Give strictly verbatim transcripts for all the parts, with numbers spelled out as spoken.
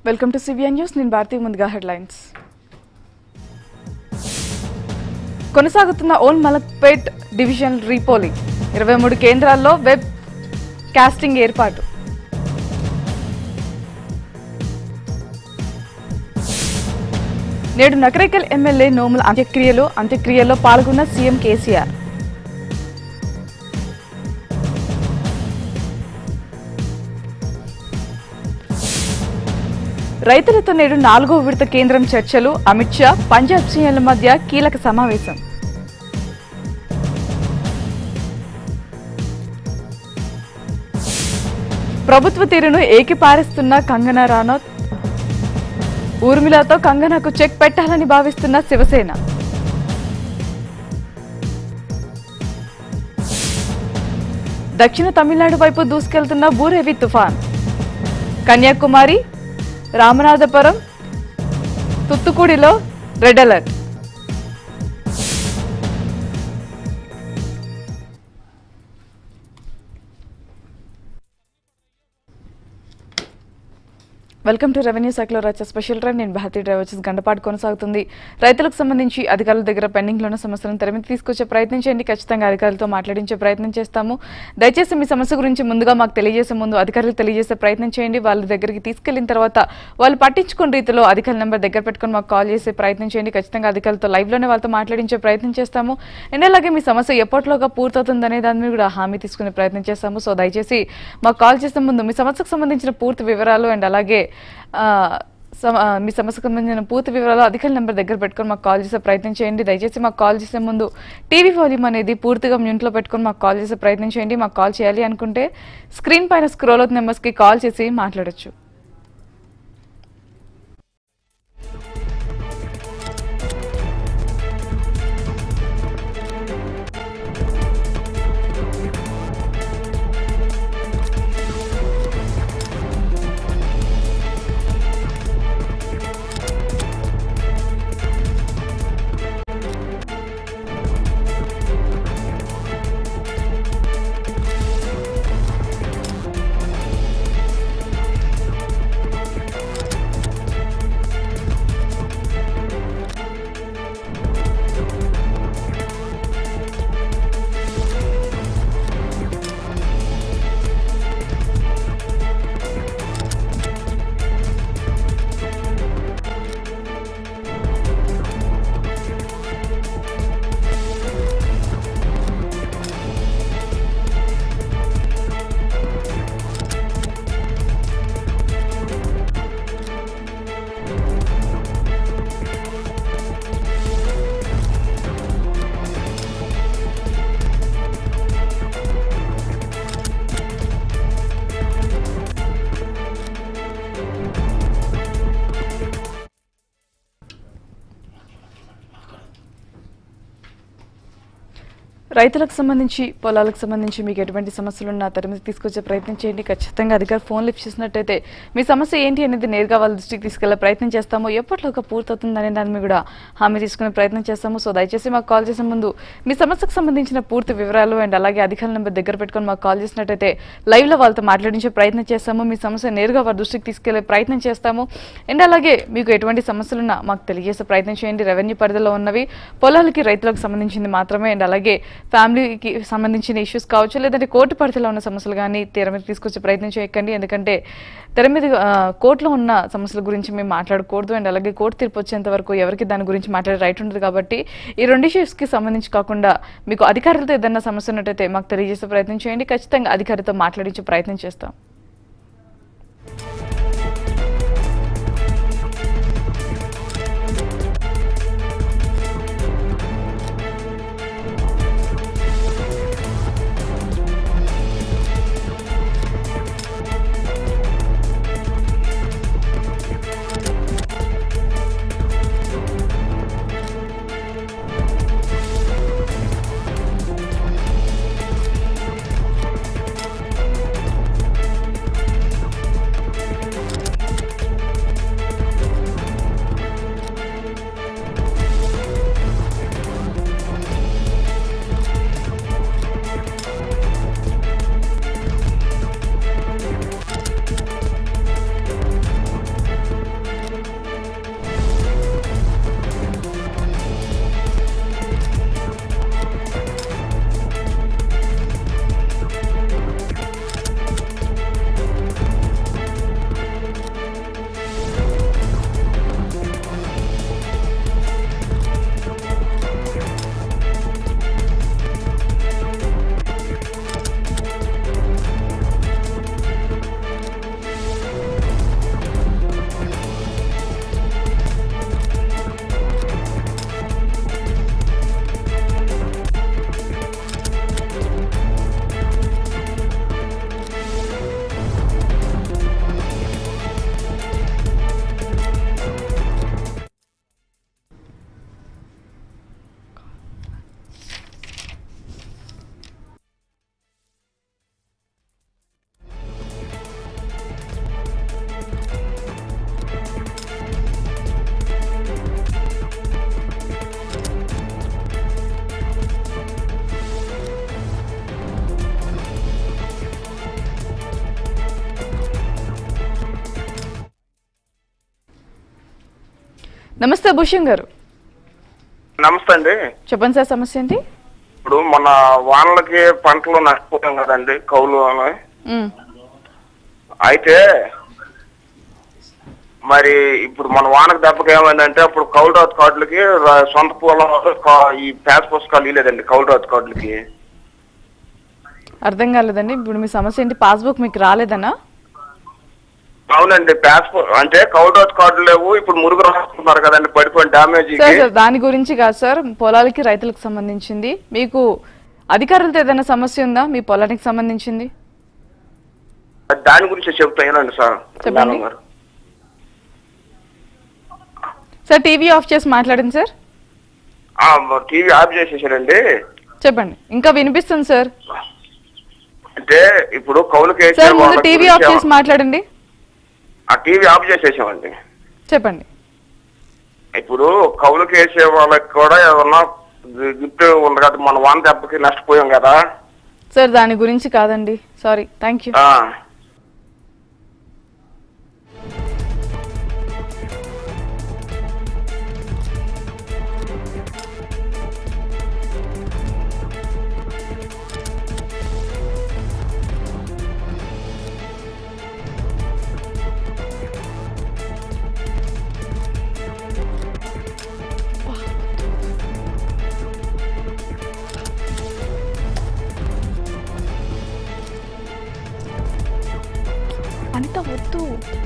Welcome to CBN news. నేను భారతీయ ముందుగా headlines. కొనసాగుతున్న ఓల్ మలక్పేట్ డివిజన్ రీపోలింగ్, ఇరవై మూడు కేంద్రాల్లో వెబ్ కాస్టింగ్ ఏర్పాటు. నేడు నకరేకల్ ఎమ్మెల్యే నోముల అంత్యక్రియలు అంత్యక్రియల్లో పాల్గొన్న సీఎం కేసీఆర్. రైతులతో నేడు నాలుగో విడత కేంద్రం చర్చలు, అమిత్ షా పంజాబ్ సీఎంల మధ్య కీలక సమావేశం. ప్రభుత్వ తీరును ఏకిపారేస్తున్న కంగనా రనౌత్, ఊర్మిళతో కంగనాకు చెక్ పెట్టాలని భావిస్తున్న శివసేన. దక్షిణ తమిళనాడు వైపు దూసుకెళ్తున్న బూరేవి తుఫాన్, కన్యాకుమారి, రామనాథపురం, తుత్తుకుడిలో red alert. Welcome to revenue శాఖలో వచ్చే స్పెషల్ ట్రైన్. నేను భారతీయ డ్రైవ్ వచ్చేసి గంటపాటు కొనసాగుతుంది. రైతులకు సంబంధించి అధికారుల దగ్గర పెండింగ్లో ఉన్న సమస్యలను తెరమిది తీసుకొచ్చే ప్రయత్నం చేయండి. ఖచ్చితంగా అధికారులతో మాట్లాడించే ప్రయత్నం చేస్తాము. దయచేసి మీ సమస్య గురించి ముందుగా మాకు తెలియజేసే ముందు అధికారులకు తెలియజేసే ప్రయత్నం చేయండి. వాళ్ళ దగ్గరికి తీసుకెళ్లిన తర్వాత వాళ్ళు పట్టించుకున్న రీతిలో అధికారుల నెంబర్ దగ్గర పెట్టుకుని మాకు కాల్ చేసే ప్రయత్నం చేయండి. ఖచ్చితంగా అధికారులతో లైవ్లోనే వాళ్ళతో మాట్లాడించే ప్రయత్నం చేస్తాము. అండ్ అలాగే మీ సమస్య ఎప్పటిలోగా పూర్తవుతుందనే దాని మీద కూడా హామీ తీసుకునే ప్రయత్నం చేస్తాము. సో దయచేసి మాకు కాల్ చేసే ముందు మీ సమస్యకు సంబంధించిన పూర్తి వివరాలు అండ్ అలాగే మీ సమస్యకు సంబంధించిన పూర్తి వివరాలు అధికారుల నెంబర్ దగ్గర పెట్టుకొని మాకు కాల్ చేసే ప్రయత్నం చేయండి. దయచేసి మాకు కాల్ చేసే ముందు టీవీ వాల్యూమ్ అనేది పూర్తిగా మ్యూట్లో పెట్టుకొని మాకు కాల్ చేసే ప్రయత్నం చేయండి. మాకు కాల్ చేయాలి అనుకుంటే స్క్రీన్ పైన స్క్రోల్ అవుతున్న నెంబర్స్కి కాల్ చేసి మాట్లాడొచ్చు. రైతులకు సంబంధించి పొలాలకు సంబంధించి మీకు ఎటువంటి సమస్యలు ఉన్నా తరిమి తీసుకొచ్చే ప్రయత్నం చేయండి. ఖచ్చితంగా అధికారి ఫోన్ లిఫ్ట్ చేసినట్టయితే మీ సమస్య ఏంటి అనేది నేరుగా వాళ్ళ దృష్టికి తీసుకెళ్లే ప్రయత్నం చేస్తాము. ఎప్పటిలోగా పూర్తవుతుంది అనే దాన్ని కూడా హామీ తీసుకునే ప్రయత్నం చేస్తాము. సో దయచేసి మాకు కాల్ చేసే ముందు మీ సమస్యకు సంబంధించిన పూర్తి వివరాలు అండ్ అలాగే అధికారుల నెంబర్ దగ్గర పెట్టుకొని మాకు కాల్ చేసినట్టయితే లైవ్లో వాళ్ళతో మాట్లాడించే ప్రయత్నం చేస్తాము. మీ సమస్య నేరుగా వారి దృష్టికి తీసుకెళ్లే ప్రయత్నం చేస్తాము. అండ్ అలాగే మీకు ఎటువంటి సమస్యలున్నా మాకు తెలియజేసే ప్రయత్నం చేయండి. రెవెన్యూ పరిధిలో ఉన్నవి పొలాలకి రైతులకు సంబంధించింది మాత్రమే. అండ్ అలాగే ఫ్యామిలీకి సంబంధించిన ఇష్యూస్ కావచ్చు, లేదంటే కోర్టు పరిధిలో ఉన్న సమస్యలు కానీ తెర మీద తీసుకొచ్చే ప్రయత్నం చేయకండి. ఎందుకంటే తెర మీద కోర్టులో ఉన్న సమస్యల గురించి మేము మాట్లాడకూడదు. అండ్ అలాగే కోర్టు తీర్పు వచ్చేంత వరకు ఎవరికి దాని గురించి మాట్లాడే రైట్ ఉండదు. కాబట్టి ఈ రెండు ఇష్యూస్కి సంబంధించి కాకుండా మీకు అధికారులతో ఏదైనా సమస్య ఉన్నట్టయితే మాకు తెలియజేసే ప్రయత్నం చేయండి. ఖచ్చితంగా అధికారితో మాట్లాడించే ప్రయత్నం చేస్తాం. నమస్తే భూషణ్ గారు. నమస్తే అండి. చెప్పండి సార్, సమస్య ఏంటి? ఇప్పుడు మన వానలకి పంటలు నష్టపోతాం కదండి కౌలు అని. అయితే మరి ఇప్పుడు మన వానకు దెబ్బకి ఏమైందంటే అప్పుడు కౌలు రాతు కార్డులకి సొంత పొలం ఈ ప్యాస్ పుస్తకాలు ఇవ్వలేదండి కౌలు రాతు కార్డులకి. అర్థం కాలేదండి. ఇప్పుడు మీ సమస్య ఏంటి? పాస్బుక్ మీకు రాలేదనా? అవునండి, ప్యాస్ అంటే కౌలు రాతు కార్డులు లేవు. ఇప్పుడు మురుగు రాస్తున్నారు కదండి పడిపోయిన డ్యామేజ్. దాని గురించి కాదు సార్, పొలాలకి రైతులకు సంబంధించింది. మీకు అధికారులతో ఏదైనా సమస్య ఉందా మీ పొలానికి సంబంధించింది? దాని గురించి చెప్తానండి సార్. చెప్పండి సార్. టీవీ ఆఫ్ చేసి మాట్లాడండి సార్. TV of చేసేసారండి. చెప్పండి. ఇంకా వినిపిస్తుంది సార్. అంటే ఇప్పుడు కౌలుకి ముందు టీవీ ఆఫ్ చేసి మాట్లాడండి. ఆ టీవీ ఆఫ్ చేసేసామండి. చెప్పండి. ఇప్పుడు కౌలుకి వేసే వాళ్ళకి కూడా ఏమన్నా గిఫ్ట్ ఉంది కదా, మన వాన దెబ్బకి నష్టపోయాం కదా సార్. దాని గురించి కాదండి, సారీ. Thank you. అనిత వద్దు.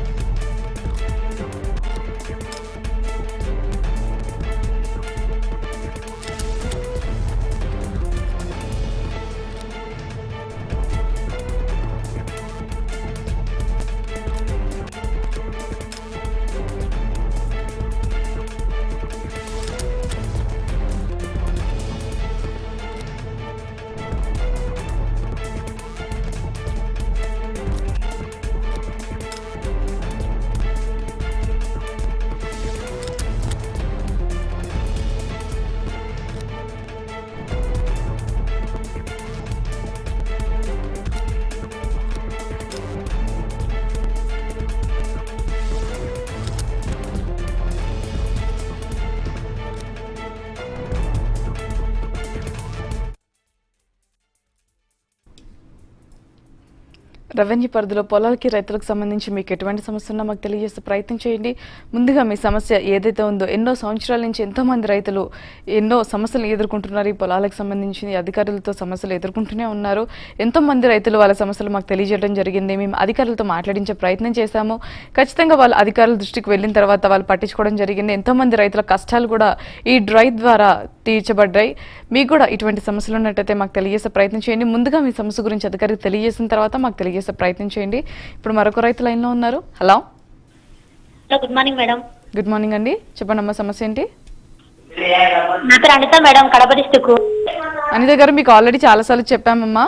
రెవెన్యూ పరిధిలో పొలాలకి రైతులకు సంబంధించి మీకు ఎటువంటి సమస్య ఉన్నా మాకు తెలియజేస్తే ప్రయత్నం చేయండి. ముందుగా మీ సమస్య ఏదైతే ఉందో, ఎన్నో సంవత్సరాల నుంచి ఎంతోమంది రైతులు ఎన్నో సమస్యలు ఎదుర్కొంటున్నారు. ఈ పొలాలకు సంబంధించి అధికారులతో సమస్యలు ఎదుర్కొంటూనే ఉన్నారు. ఎంతోమంది రైతులు వాళ్ళ సమస్యలు మాకు తెలియజేయడం జరిగింది. మేము అధికారులతో మాట్లాడించే ప్రయత్నం చేశాము. ఖచ్చితంగా వాళ్ళ అధికారుల దృష్టికి వెళ్ళిన తర్వాత వాళ్ళు పట్టించుకోవడం జరిగింది. ఎంతోమంది రైతుల కష్టాలు కూడా ఈ డ్రై ద్వారా తీర్చబడ్డాయి. మీకు కూడా ఇటువంటి సమస్యలు ఉన్నట్టయితే మాకు తెలియజేసే ప్రయత్నం చేయండి. ముందుగా మీ సమస్య గురించి అధికారికి తెలియజేసిన తర్వాత మాకు తెలియజేసే ప్రయత్నం చేయండి. ఇప్పుడు మరొక రైతు లైన్ లో ఉన్నారు. Hello. Good morning madam. Good morning అండి. చెప్పండి అమ్మా, సమస్య ఏంటి? నా పేరు అనిత మేడం, కడప డిస్ట్రిక్ట్. అనిత గారు, మీకు ఆల్రెడీ చాలా సార్లు చెప్పామమ్మా.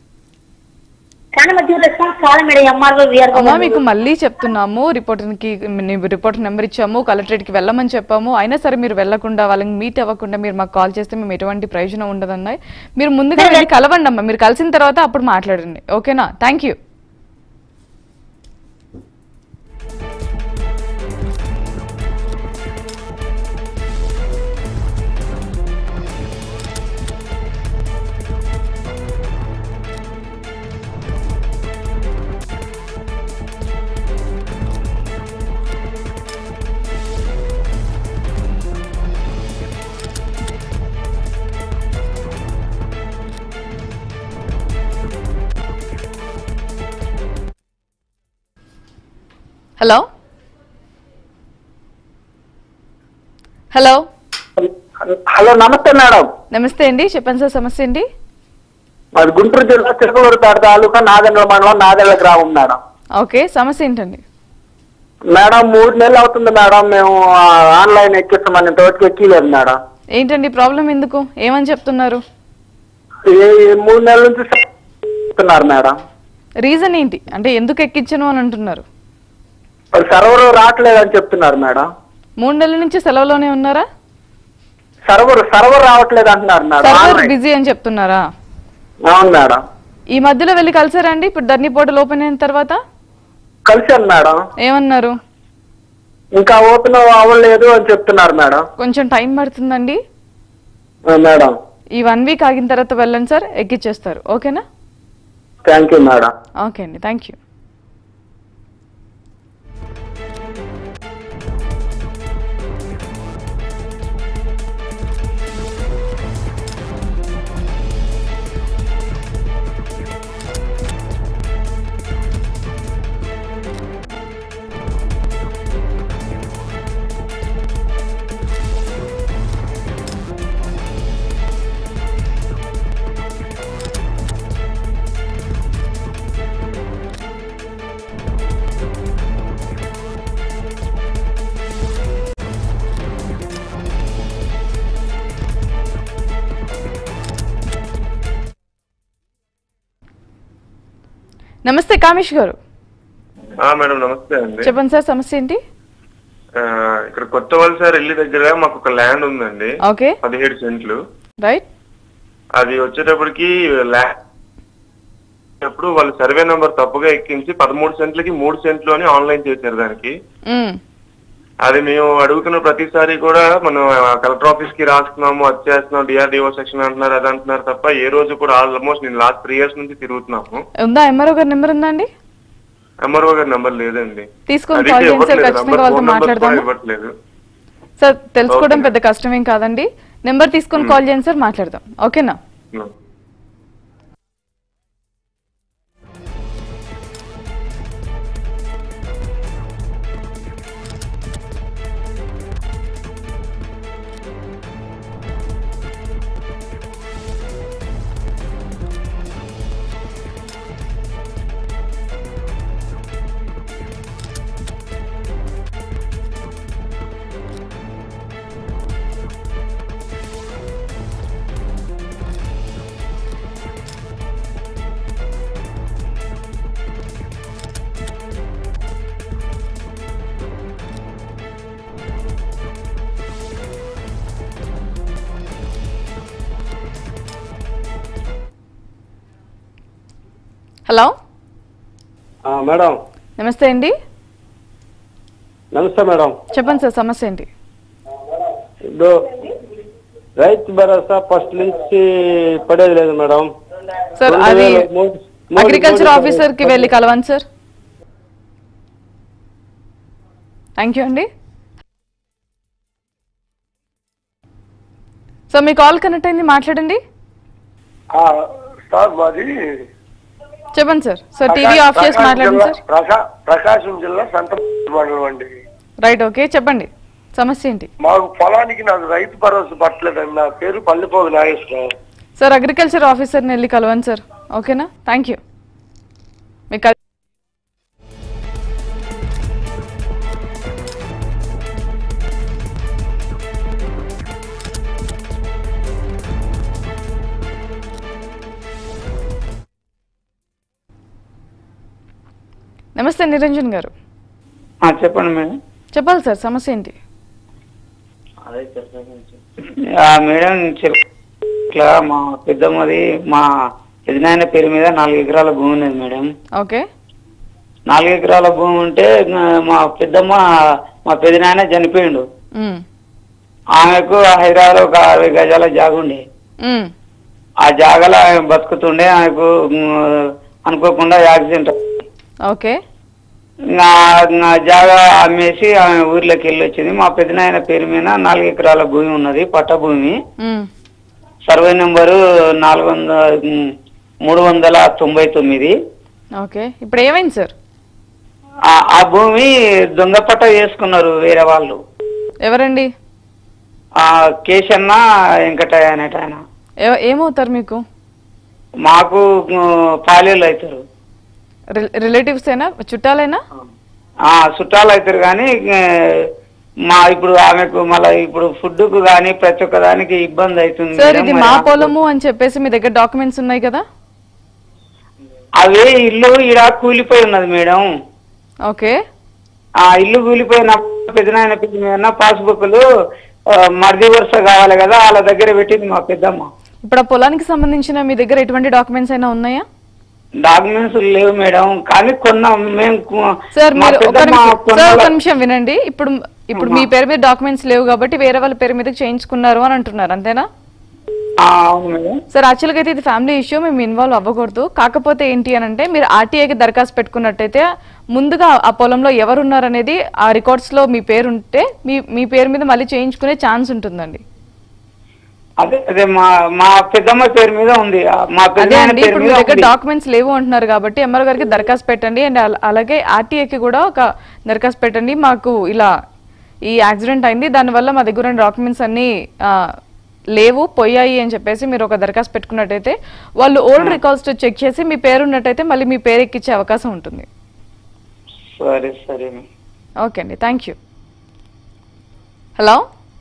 అమ్మా మీకు మళ్ళీ చెప్తున్నాము, రిపోర్టర్కి రిపోర్టర్ నెంబర్ ఇచ్చాము, కలెక్టరేట్కి వెళ్ళమని చెప్పాము. అయినా సరే మీరు వెళ్లకుండా, వాళ్ళని మీట్ అవ్వకుండా మీరు మాకు కాల్ చేస్తే మేము ఎటువంటి ప్రయోజనం ఉండదన్నాయి. మీరు ముందుగా వెళ్ళి కలవండి అమ్మా. మీరు కలిసిన తర్వాత అప్పుడు మాట్లాడండి, ఓకేనా? Thank you. Hello. Hello. Hello, నమస్తే మేడం. నమస్తే అండి, చెప్పండి సార్, సమస్య ఏంటి? మాది గుంటూరు జిల్లా చిలకలూరుపేట తాలూకా నాదెండ్ల మండలం నాదెండ్ల గ్రామం మేడం. ఓకే, సమస్య ఏంటండి? మేడం మూడు నెలలు అవుతుంది మేడం, మేము ఆన్లైన్ ఎక్కిస్తామని తోటికి ఎక్కిలేదు మేడం. ఏంటండి ప్రాబ్లం? ఎందుకు, ఏమని చెప్తున్నారు? మూడు నెలల నుంచి చెప్తున్నారు మేడం. రీజన్ ఏంటి అంటే ఎందుకు ఎక్కించను అని అంటున్నారు? సర్వర్ రావట్లేదని చెప్తున్నారు మేడం. మూడు నెలల నుంచి సెలవులోనే ఉన్నారా? సర్వర్ సర్వర్ రావట్లేదు అంటున్నారు మేడం. సర్వర్ బిజీ అని చెప్తున్నారా? అవును మేడం. ఈ మధ్యలో వెళ్ళి కలిసారా అండి? ఇప్పుడు ధర్నీ పోర్టల్ ఓపెన్ అయిన తర్వాత కలిసాను మేడం. ఏమన్నారు? ఇంకా ఓపెన్ అవ్వలేదు అని చెప్తున్నారు మేడం. కొంచెం టైం పడుతుందండి మేడం. ఈ వన్ వీక్ ఆగిన తర్వాత వెళ్ళండి సార్, ఎక్కిచ్చేస్తారు. ఓకేనా? Thank you madam. ఓకే అండి, థ్యాంక్ యూ. నమస్తే కామేష్ గారు. మేడం నమస్తే అండి. చెప్పండి సార్, సమస్య ఏంటి? ఇక్కడ కొత్త వలస ఇల్లు దగ్గర మాకు ఒక ల్యాండ్ ఉందండి. ఓకే. పదిహేడు సెంట్లు. రైట్. అది వచ్చేటప్పటికి ల్యాండ్ అప్పుడు వాళ్ళు సర్వే నెంబర్ తప్పుగా ఎక్కించి పదమూడు సెంట్లకి మూడు సెంట్లు అని ఆన్లైన్ చేశారు దానికి. అది మేము అడుగుతున్న ప్రతిసారి కూడా మనం కలెక్టర్ ఆఫీస్ కి రాస్తున్నాము, అది చేస్తున్నాం, డిఆర్డిఓ సెక్షన్ అంటున్నారు, అది అంటున్నారు తప్ప ఏ రోజు కూడా ఆల్మోస్ట్ నేను లాస్ట్ త్రీ ఇయర్స్ నుంచి తిరుగుతున్నాము. ఉందా ఎంఆర్ఓ గారి నెంబర్ ఉందా అండి? ఎంఆర్ఓ గారి నెంబర్ లేదండి. తీసుకొని కాల్ చేయండి సార్, ఖచ్చితంగా వాళ్ళతో మాట్లాడదాము. సార్ తెలుసుకోవడం పెద్ద కష్టమేం కాదండి, నెంబర్ తీసుకొని కాల్ చేయండి సార్, మాట్లాడదాం. ఓకేనా? Hello madam. నమస్తే అండి. నమస్తే మేడం. చెప్పండి సార్, సమస్య ఏంటి? ఇప్పుడు రైతు భరోసా ఫస్ట్ నుంచి పడేది లేదు మేడం. సార్ అది అగ్రికల్చర్ ఆఫీసర్ కి వెళ్ళి కలవండి సార్. థ్యాంక్ యూ అండి. సో మీ కాల్ కనెక్ట్ అయింది, మాట్లాడండి. సార్ మాది చెప్పండి సార్. సార్ టీవీ ఆఫ్ చేసి మాట్లాడండి సార్. ప్రకాశం జిల్లా సంత మండలం అండి. రైట్, ఓకే, చెప్పండి సమస్య ఏంటి? మాకు పొలానికి నాకు రైతు భరోసా పట్టలేదండి. నా పేరు పల్లిపోగు నాగేశ్వరరావు. సార్ అగ్రికల్చర్ ఆఫీసర్ని వెళ్ళి కలవండి సార్. ఓకేనా? Thank you. మీకు నమస్తే నిరంజన్ గారు. చెప్పండి మేడం. చెప్పాలి సార్, సమస్య ఏంటి? మేడం ఇట్లా మా పెద్దమ్మది మా పెదనాయన పేరు మీద నాలుగు ఎకరాల భూమి ఉన్నది మేడం. ఓకే. నాలుగు ఎకరాల భూమి ఉంటే మా పెద్దమ్మ మా పెదనాయన చనిపోయిండు. ఆమెకు హైదరాబాద్ ఒక అరవై గజాల జాగుండే. ఆ జాగలో ఆమె బతుకుతుండే. ఆమెకు అనుకోకుండా యాక్సిడెంట్. ఓకే. నా జాగా అమ్మేసి ఆమె ఊర్లోకి వెళ్ళి వచ్చింది. మా పెదనాయన పేరు మీద నాలుగు ఎకరాల భూమి ఉన్నది, పట్ట భూమి. సర్వే నెంబరు నాలుగు వందల మూడు వందల తొంభై తొమ్మిది. ఓకే, ఇప్పుడు ఏమైంది సార్? ఆ భూమి దొంగ పట్ట చేసుకున్నారు వేరే వాళ్ళు. ఎవరండి? కేశన్న వెంకటయ్య అనేట ఆయన. ఏమవుతారు మీకు? మాకు పాలేళ్ళు అవుతారు. రిలేటివ్స్ అయినా చుట్టాలైనా? చుట్టాలు అవుతారు కానీ మా ఇప్పుడు ఆమెకు మళ్ళీ ఇప్పుడు ఫుడ్ కు కానీ ప్రతి ఒక్క దానికి ఇబ్బంది అవుతుంది. సార్ ఇది మా పొలము అని చెప్పేసి మీ దగ్గర డాక్యుమెంట్స్ ఉన్నాయి కదా? అవే ఇల్లు ఈడ కూలిపోయి ఉన్నది మేడం. ఓకే. ఆ ఇల్లు కూలిపోయిన పెద్దనాయన పిల్లి మీద పాస్బుక్లు మర్ది వరుస కావాలి కదా, వాళ్ళ దగ్గర పెట్టింది మా పెద్దమ్మ. ఇప్పుడు ఆ పొలానికి సంబంధించిన మీ దగ్గర ఎటువంటి డాక్యుమెంట్స్ అయినా ఉన్నాయా? డాక్యుమెంట్స్ లేవు మేడం, కానీ కొన్నాం మేము. సార్ మా మీరు ఒక పెద్దమ్మ నిమిషం సార్ కొన్నాళ్ళ- ఒక నిమిషం వినండి. ఇప్పుడు ఇప్పుడు మీ పేరు మీద డాక్యుమెంట్స్ లేవు కాబట్టి వేరే వాళ్ళ పేరు మీద చేయించుకున్నారు అని అంటున్నారు, అంతేనా? ఆ, అవును మేడం. సార్ యాక్చువల్గా అయితే ఇది ఫ్యామిలీ ఇష్యూ, మేము ఇన్వాల్వ్ అవ్వకూడదు. కాకపోతే ఏంటి అని అంటే మీరు ఆర్టీఐకి దరఖాస్తు పెట్టుకున్నట్టయితే ముందుగా ఆ పొలంలో ఎవరు ఉన్నారనేది ఆ రికార్డ్స్ లో మీ పేరు ఉంటే మీ మీ పేరు మీద మళ్ళీ చేయించుకునే ఛాన్స్ ఉంటుందండి. అదే అదే మా మా పెద్దమ్మ పేరు మీద ఉంది, మా అదే పెద్దమ్మ అండి, పేరు ఇప్పుడు మీ మీద దగ్గర ఉంది. డాక్యుమెంట్స్ లేవు అంటున్నారు కాబట్టి ఎంఆర్ఓ గారికి దరఖాస్తు పెట్టండి. అండ్ అల- అలాగే ఆర్టీఐకి కూడా ఒక దరఖాస్తు పెట్టండి. మాకు ఇలా ఈ యాక్సిడెంట్ అయింది, దానివల్ల మా దగ్గర ఉన్న డాక్యుమెంట్స్ అన్ని ఆ, లేవు, పోయాయి అని చెప్పేసి మీరు ఒక దరఖాస్తు పెట్టుకున్నట్టయితే వాళ్ళు ఓల్డ్ రికార్డ్స్ చెక్ చేసి మీ పేరు ఉన్నట్టయితే మళ్ళీ మీ పేరు ఎక్కించే అవకాశం ఉంటుంది. సరే సరే మేడం. ఓకే అండి, థ్యాంక్ యూ. హలో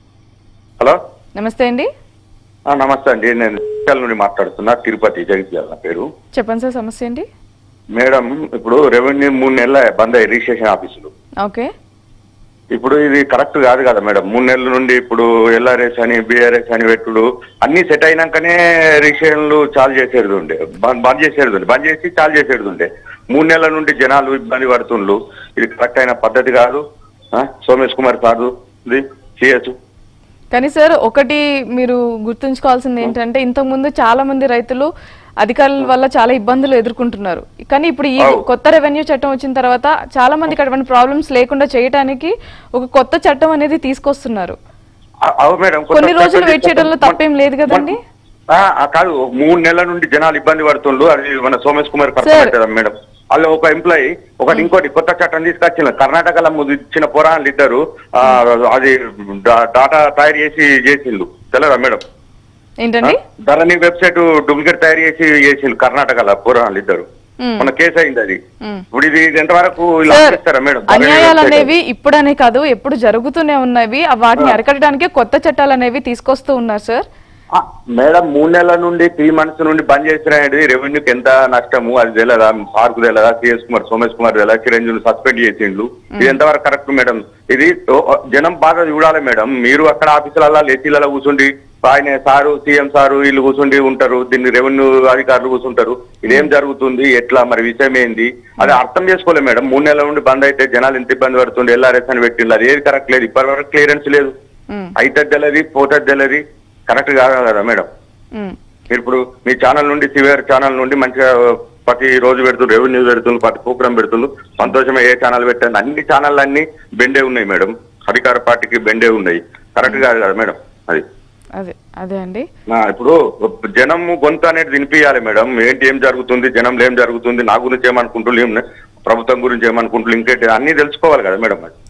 హలో నమస్తే అండి, ఆ, నమస్తే అండి. నేను జగిత్యాల నుండి మాట్లాడుతున్నా, తిరుపతి జగిత్యాల నా పేరు. చెప్పండి సార్ సమస్య ఏంటి? మేడం, ఇప్పుడు రెవెన్యూ మూడు నెలల బంద్ అయ్యి రిజిస్ట్రేషన్ ఆఫీసులు. ఓకే, ఇప్పుడు ఇది కరెక్ట్ కాదు కదా మేడం. మూడు నెలల నుండి ఇప్పుడు ఎల్ఆర్ఎస్ అని బీఆర్ఎస్ అని పెట్టుడు అన్ని సెట్ అయినాకనే రిజిస్ట్రేషన్లు చాలు చేసేది ఉండే, బంద్ బంద్ చేసేది ఉండే, బంద్ చేసి చాలు చేసేది ఉండే. మూడు నెలల నుండి జనాలు ఇబ్బంది పడుతుండ్రు. ఇది కరెక్ట్ అయిన పద్ధతి కాదు. ఆ, సోమేష్ కుమార్ సార్ ఇది చేయొచ్చు. కానీ సార్ ఒకటి మీరు గుర్తుంచుకోవాల్సింది ఏంటంటే ఇంతకు ముందు చాలా మంది రైతులు అధికారుల వల్ల చాలా ఇబ్బందులు ఎదుర్కొంటున్నారు. కానీ ఇప్పుడు ఈ కొత్త రెవెన్యూ చట్టం వచ్చిన తర్వాత చాలా మందికి అటువంటి ప్రాబ్లమ్స్ లేకుండా చేయడానికి ఒక కొత్త చట్టం అనేది తీసుకొస్తున్నారు. అవు మేడం, కొన్ని రోజులు వెయిట్ చేయడంలో తప్పేం లేదు కదండి. ఆ, ఆ, కాదు, మూడు నెలల నుండి జనాలు ఇబ్బంది పడుతుండ్రు. అది మన సోమేష్ కుమార్ కరెక్ట్ కదా మేడం. వాళ్ళు ఒక ఎంప్లాయీ ఒకటి ఇంకోటి కొత్త చట్టం తీసుకొచ్చిన కర్ణాటకలో ఇచ్చిన పోరాళ్ళు ఇద్దరు ఆ, అది డా- డాటా తయారు చేసి చేసిండ్రు, తెలరా మేడం? ఏంటండి? ధరణి వెబ్సైట్ డూప్లికేట్ తయారు చేసి చేసిండ్రు కర్ణాటకలో పోరాళ్ళు ఇద్దరు. మన కేసు అయింది అది. ఇప్పుడు ఇది ఇది ఎంతవరకు ఇలా సార్, చేస్తారా మేడం? అన్యాయాలు అనేవి ఇప్పుడనే కాదు ఎప్పుడు జరుగుతూనే ఉన్నవి. ఆ వాటిని అరికట్టడానికి కొత్త చట్టాలు అనేవి తీసుకొస్తూ ఉన్నారు సార్. ఆ, మేడం, మూడు నెలల నుండి త్రీ మంత్స్ నుండి బంద్ చేసిన రెవెన్యూకి ఎంత నష్టము అది తెలియదా? సార్కు తెలియదా? సిఎస్ కుమార్ సోమేష్ కుమార్ తెలియదా? చిరంజీవి సస్పెండ్ చేసిండ్రు. ఇది ఎంతవరకు కరెక్ట్ మేడం? ఇది ఓ, జనం బాగా చూడాలి మేడం. మీరు అక్కడ ఆఫీసులలో లేచీలలో కూర్చుండి ఆయన సారు సీఎం సారు వీళ్ళు కూర్చుండి ఉంటారు, దీన్ని రెవెన్యూ అధికారులు కూర్చుంటారు. ఇదేం జరుగుతుంది, ఎట్లా, మరి విషయం ఏంది అది అర్థం చేసుకోలే మేడం. మూడు నెలల నుండి బంద్ అయితే జనాలు ఎంత ఇబ్బంది పడుతుంది. ఎల్ఆర్ఎస్ అని పెట్టింది, అది ఏది కరెక్ట్ లేదు. ఇప్పటి వరకు క్లియరెన్స్ లేదు. అయితే తెలియదు, పోతుంది తెలియదు, కరెక్ట్ కాదు కదా మేడం. మీరు ఇప్పుడు మీ ఛానల్ నుండి సివిఆర్ ఛానల్ నుండి మంచిగా ప్రతి రోజు పెడుతుంది, రెవెన్యూ పెడుతుంది, ప్రతి ప్రోగ్రామ్ పెడుతుంది, సంతోషమే. ఏ ఛానల్ పెట్టండి, అన్ని ఛానల్ అన్ని బెండే ఉన్నాయి మేడం. అధికార పార్టీకి బెండే ఉన్నాయి, కరెక్ట్ కాదు కదా మేడం అది. అదే అదే అండి, ఇప్పుడు జనం గొంతు అనేది వినిపించాలి మేడం. ఏంటి ఏం జరుగుతుంది, జనంలో ఏం జరుగుతుంది, నా గురించి ఏమనుకుంటున్నారు, ఏం ప్రభుత్వం గురించి ఏమనుకుంటున్నారు, ఇంకేంటి అన్ని తెలుసుకోవాలి కదా మేడం అది.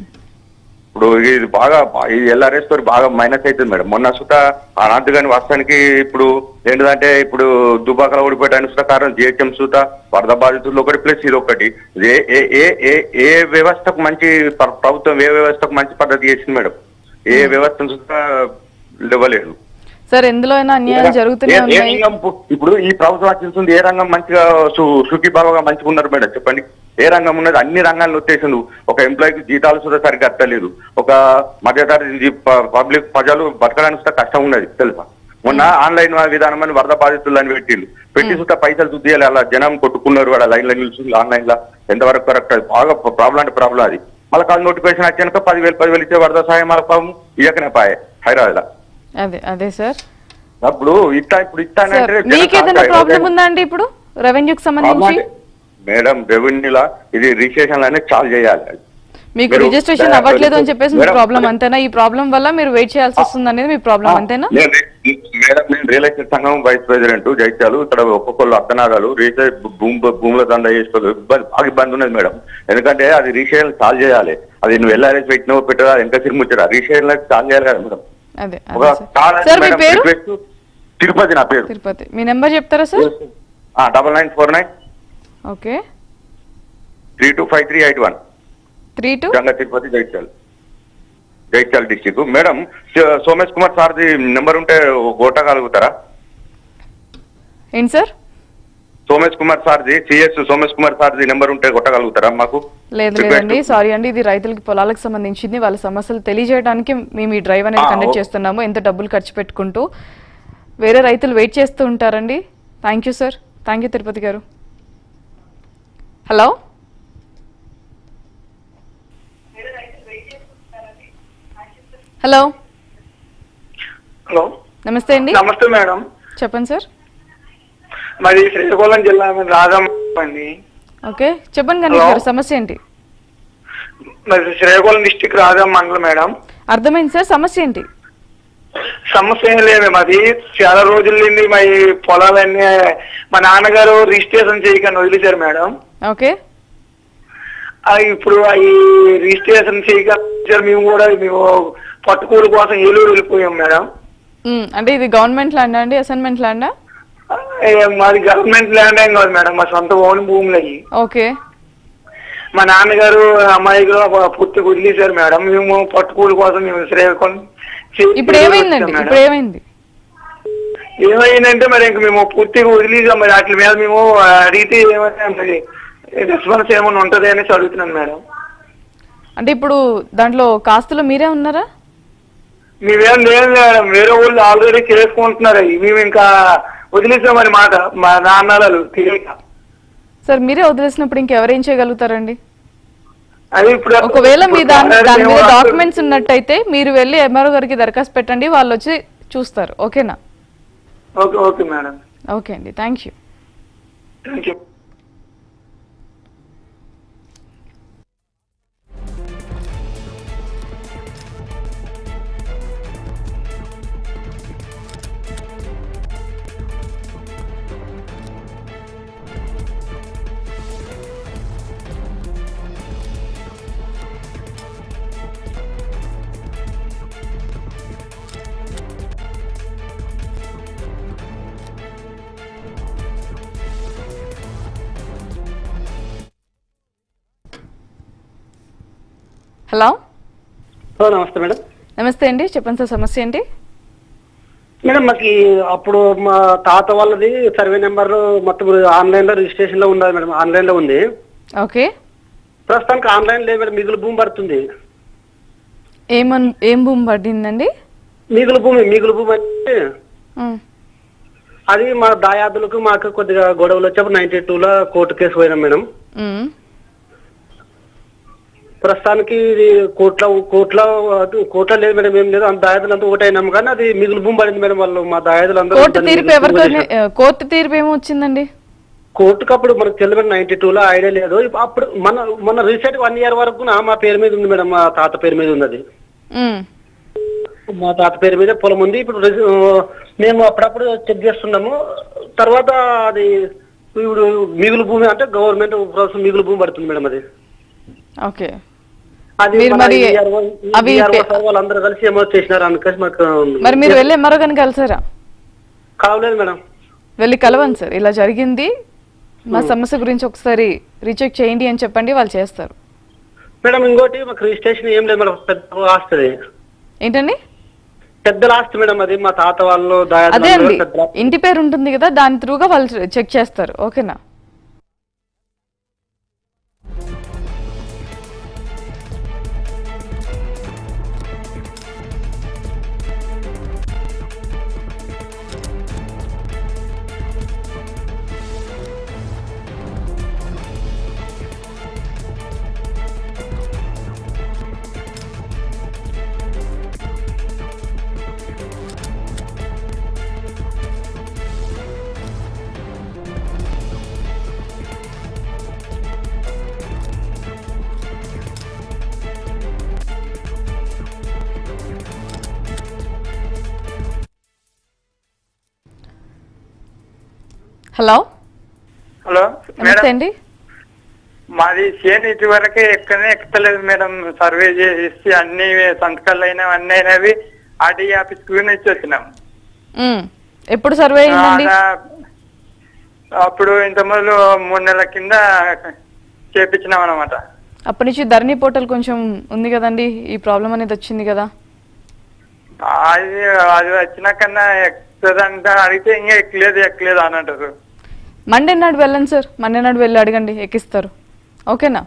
ఇప్పుడు ఇది బాగా ఈ ఎల్ఆర్ఎస్ తో బాగా మైనస్ అవుతుంది మేడం. మొన్న సుత అనాథ్ గాని వస్తానికి ఇప్పుడు ఏంటిదంటే ఇప్పుడు దుబాకలో ఓడిపోయడానికి సుత కారణం జిహెచ్ఎం సుత వరద బాధితులు ఒకటి ప్లస్ ఇది ఒకటి. ఏ ఏ ఏ ఏ వ్యవస్థకు మంచి ప్రభుత్వం ఏ వ్యవస్థకు మంచి పద్ధతి చేసింది మేడం? ఏ వ్యవస్థ సుత ఇవ్వలేదు సార్. ఎందులో అయినా అన్యాయం జరుగుతూనే ఉన్నాయి. ఇప్పుడు ఈ ప్రభుత్వం వచ్చింది ఏ రంగం మంచిగా సుఖీ బాగా మంచిగా ఉన్నారు మేడం చెప్పండి? ఏ రంగం ఉన్నది? అన్ని రంగాల్లో వచ్చేసిండు. ఒక ఎంప్లాయీకి జీతాలు కూడా సరిగ్గా అత్తలేదు. ఒక మధ్యతరగతి పబ్లిక్ ప్రజలు బతకడానికి కూడా కష్టం ఉన్నది తెలుసా? మొన్న ఆన్లైన్ విధానం అని వరద బాధితులు అని పెట్టిండు, పెట్టి సుతా పైసలు చూద్దాలి, అలా జనం కొట్టుకున్నారు, వాడు లైన్ లో నిలుచుంది ఆన్లైన్ లో. ఎంతవరకు కరెక్ట్? బాగా ప్రాబ్లం అంటే ప్రాబ్లం అది. మళ్ళీ కాదు నోటిఫికేషన్ వచ్చాక పదివేలు పదివేలు ఇచ్చే వరద సాయం మళ్ళీ పాము ఇయకనే పాయే హైదరాబాద్ లో. అదే అదే సార్. అప్పుడు ఇట్లా ఇప్పుడు ఇట్లా మీకు ఏదైనా ప్రాబ్లం ఉందా అండి ఇప్పుడు రెవెన్యూకి సంబంధించి? మేడం, రెవెన్యూలా ఇది రిజిస్ట్రేషన్ అనేది చాలు చేయాలి. మీకు రిజిస్ట్రేషన్ అవ్వట్లేదు అని చెప్పేసి మీ ప్రాబ్లం అంతేనా? ఈ ప్రాబ్లం వల్ల మీరు వెయిట్ చేయాల్సి వస్తుంది అనేది మీ ప్రాబ్లం అంతేనా? మేడం, నేను రియల్ ఎస్టేట్ సంఘం వైస్ ప్రెసిడెంట్ జైత్యాలు. ఇక్కడ ఒక్కొక్కళ్ళు అర్థనాదాలు రిజిస్టర్ భూమి భూముల దండ చేసుకోవాలి, ఇబ్బంది బాగా ఇబ్బంది ఉన్నది మేడం. ఎందుకంటే అది రిజిస్ట్రేషన్ చాలు చేయాలి. అది నువ్వు ఎల్ఆర్ఎస్ పెట్టినో పెట్టదా ఎంత తిరుగుముచ్చారు, రిజిస్ట్రేషన్ చాలు చేయాలి కదా మేడం. అదే సార్. మీ పేరు? తిరుపతి. నా పేరు తిరుపతి. మీ నెంబర్ చెప్తారా sir? Double nine four nine okay three two five three eight one three two Ganga Tirupati Jagtial Jagtial district. Madam, Somesh Kumar సార్ది నెంబర్ ఉంటే కొట్టగలుగుతారా? ఏంటి సార్? సోమేష్ కుమార్ సార్ది సిఎస్ సోమేష్ కుమార్ సార్ది నెంబర్ ఉంటే కొట్టగలుగుతారా మాకు? లేదు లేదండి, సారీ అండి. ఇది రైతులకి పొలాలకు సంబంధించింది. వాళ్ళ సమస్యలు తెలియజేయడానికి మేము ఈ డ్రైవ్ అనేది కండక్ట్ చేస్తున్నాము. ఎంత డబ్బులు ఖర్చు పెట్టుకుంటూ వేరే రైతులు వెయిట్ చేస్తూ ఉంటారండి. Thank you sir. Thank you Tirupati గారు. హలో హలో హలో నమస్తే అండి. నమస్తే మేడం. చెప్పండి సార్. మాది శ్రీకాకుళం జిల్లా రాజం అండి. ఓకే చెప్పండి గణేష్ గారు, సమస్య ఏంటి? మరి శ్రీకాకుళం డిస్టిక్ రాజం మండలం మేడం. అర్థమైంది సార్, సమస్య ఏంటి? సమస్య ఏం లేదు, మాది చాలా రోజుల నుండి మా పొలాలన్నీ మా నాన్నగారు రిజిస్ట్రేషన్ చేయకుండా వదిలేశారు మేడం. ఓకే ఇప్పుడు ఈ రిజిస్ట్రేషన్ చేయక మేము కూడా మేము పట్టుకూలు కోసం ఏలూరు వెళ్ళిపోయాం మేడం. అంటే ఇది గవర్నమెంట్ ల్యాండ్ అండి, అసైన్మెంట్ ల్యాండా? మాది గవర్నమెంట్ ల్యాండ్ ఏం కాదు మేడం, మా సొంత ఓన్ భూములు అయ్యి. ఓకే మా నాన్నగారు అమ్మాయి పూర్తిగా వదిలేశారు మేడం. మేము పట్టుకూలు కోసం మేము శ్రీకాకుళం. ఇప్పుడు ఏమైందండి? ఇప్పుడు ఏమైంది? ఏమైందంటే మరి ఇంక మేము పూర్తిగా వదిలేసాం. మరి వాటి మీద మేము అడిగితే ఏమైనా మరి రెస్పాన్స్ ఏమైనా ఉంటది అనేసి అడుగుతున్నాను మేడం. అంటే ఇప్పుడు దాంట్లో కాస్తులో మీరే ఉన్నారా? మేమేం లేదు మేడం, వేరే వాళ్ళు ఆల్రెడీ చేసుకుంటున్నారు. అవి మేము ఇంకా వదిలేసామని మాట మా నాన్నలు తెలియక. సార్ మీరే వదిలేసినప్పుడు ఇంకెవరేం చేయగలుగుతారండి? అది ఇప్పుడు ఒకవేళ మీ దాని దాని మీద డాక్యుమెంట్స్ ఉన్నట్టయితే మీరు వెళ్ళి ఎంఆర్ఓ గారికి దరఖాస్తు పెట్టండి, వాళ్ళు వచ్చి చూస్తారు. ఓకేనా? Okay okay madam. ఓకే అండి, thank you. Thank you. Hello నమస్తే మేడం. నమస్తే అండి, చెప్పండి సార్, సమస్య ఏంటి? మేడం మాకు అప్పుడు మా తాత వాళ్ళది సర్వే నెంబర్ మొత్తం ఆన్లైన్ లో రిజిస్ట్రేషన్ లో ఉన్నది మేడం, ఆన్లైన్ లో ఉంది. ఓకే ప్రస్తుతానికి ఆన్లైన్ లేదు మేడం, మిగులు భూమి పడుతుంది. ఏమన్ ఏం భూమి పడిందండి? మిగులు భూమి మిగులు భూమి అంటే అది మా దాయాదులకు మాకు కొద్దిగా గొడవలు వచ్చేప్పుడు నైన్టీ టూ లో కోర్టు కేసు పోయినాం మేడం. ప్రస్తుతానికి ఇది కోట్ల కోట్ల కోట్ల లేదు మేడం, ఏం లేదు. అంత దాయాదులంతా ఒకటైనాం కానీ అది మిగులు భూమి పడింది మేడం. వాళ్ళు మా దాయాదులందరూ కోర్టు తీర్పు ఎవరితో కోర్టు తీర్పు ఏమో వచ్చిందండి? కోర్టుకు అప్పుడు మనకు తెలియదు, నైన్టీ టూ లో ఐడియా లేదు. అప్పుడు మన మన రీసెంట్ వన్ ఇయర్ వరకు మా పేరు మీద ఉంది మేడం, మా తాత పేరు మీద ఉంది. అది మా తాత పేరు మీద పొలం ఉంది. ఇప్పుడు మేము అప్పుడప్పుడు చెక్ చేస్తున్నాము. తర్వాత అది ఇప్పుడు మిగులు భూమి అంటే గవర్నమెంట్ మిగులు భూమి పడుతుంది మేడం. అది ఓకే అది వాళ్ళందరూ కలిసి ఏమో చేసినారు అనుకోసి మాకు. మరి మీరు వెళ్ళి ఎంఆర్ఓ గారిని కలిసారా? కావలేదు మేడం. వెళ్ళి కలవండి సార్, ఇలా జరిగింది, మా సమస్య గురించి ఒకసారి రీచెక్ చేయండి అని చెప్పండి, వాళ్ళు చేస్తారు. మేడం ఇంకోటి మాకు రిజిస్ట్రేషన్ ఏం లేదు మేడం, పెద్ద ఆస్తి. ఏంటండి? పెద్ద ఆస్తి మేడం, అది మా తాత వాళ్ళు. అదే అండి, ఇంటి పేరు ఉంటుంది కదా, దాని త్రూగా వాళ్ళు చెక్ చేస్తారు. ఓకేనా? హలో హలో నమస్తే అండి. మాది చేను ఇటు వరకే ఎక్కడనే ఎక్కుతలేదు మేడం. సర్వే చేసి అన్ని సంతకాలు అయినవి అన్ని అయినవి ఆర్డీ ఆఫీస్ కు నుంచి వచ్చినాం. ఎప్పుడు సర్వే అయిందండి? అప్పుడు ఇంత మొదలు మూడు నెలల కింద చేపించినాం అనమాట. అప్పటి నుంచి ధరణి పోర్టల్ కొంచెం ఉంది కదండి, ఈ ప్రాబ్లం అనేది వచ్చింది కదా. అది అది వచ్చినాకన్నా ఎక్కుతుందంట, అడిగితే ఇంకా ఎక్కలేదు ఎక్కలేదు అని అంటారు. మండే నాడు వెళ్ళండి సార్, మండే నాడు వెళ్ళి అడగండి, ఎక్కిస్తారు. ఓకేనా?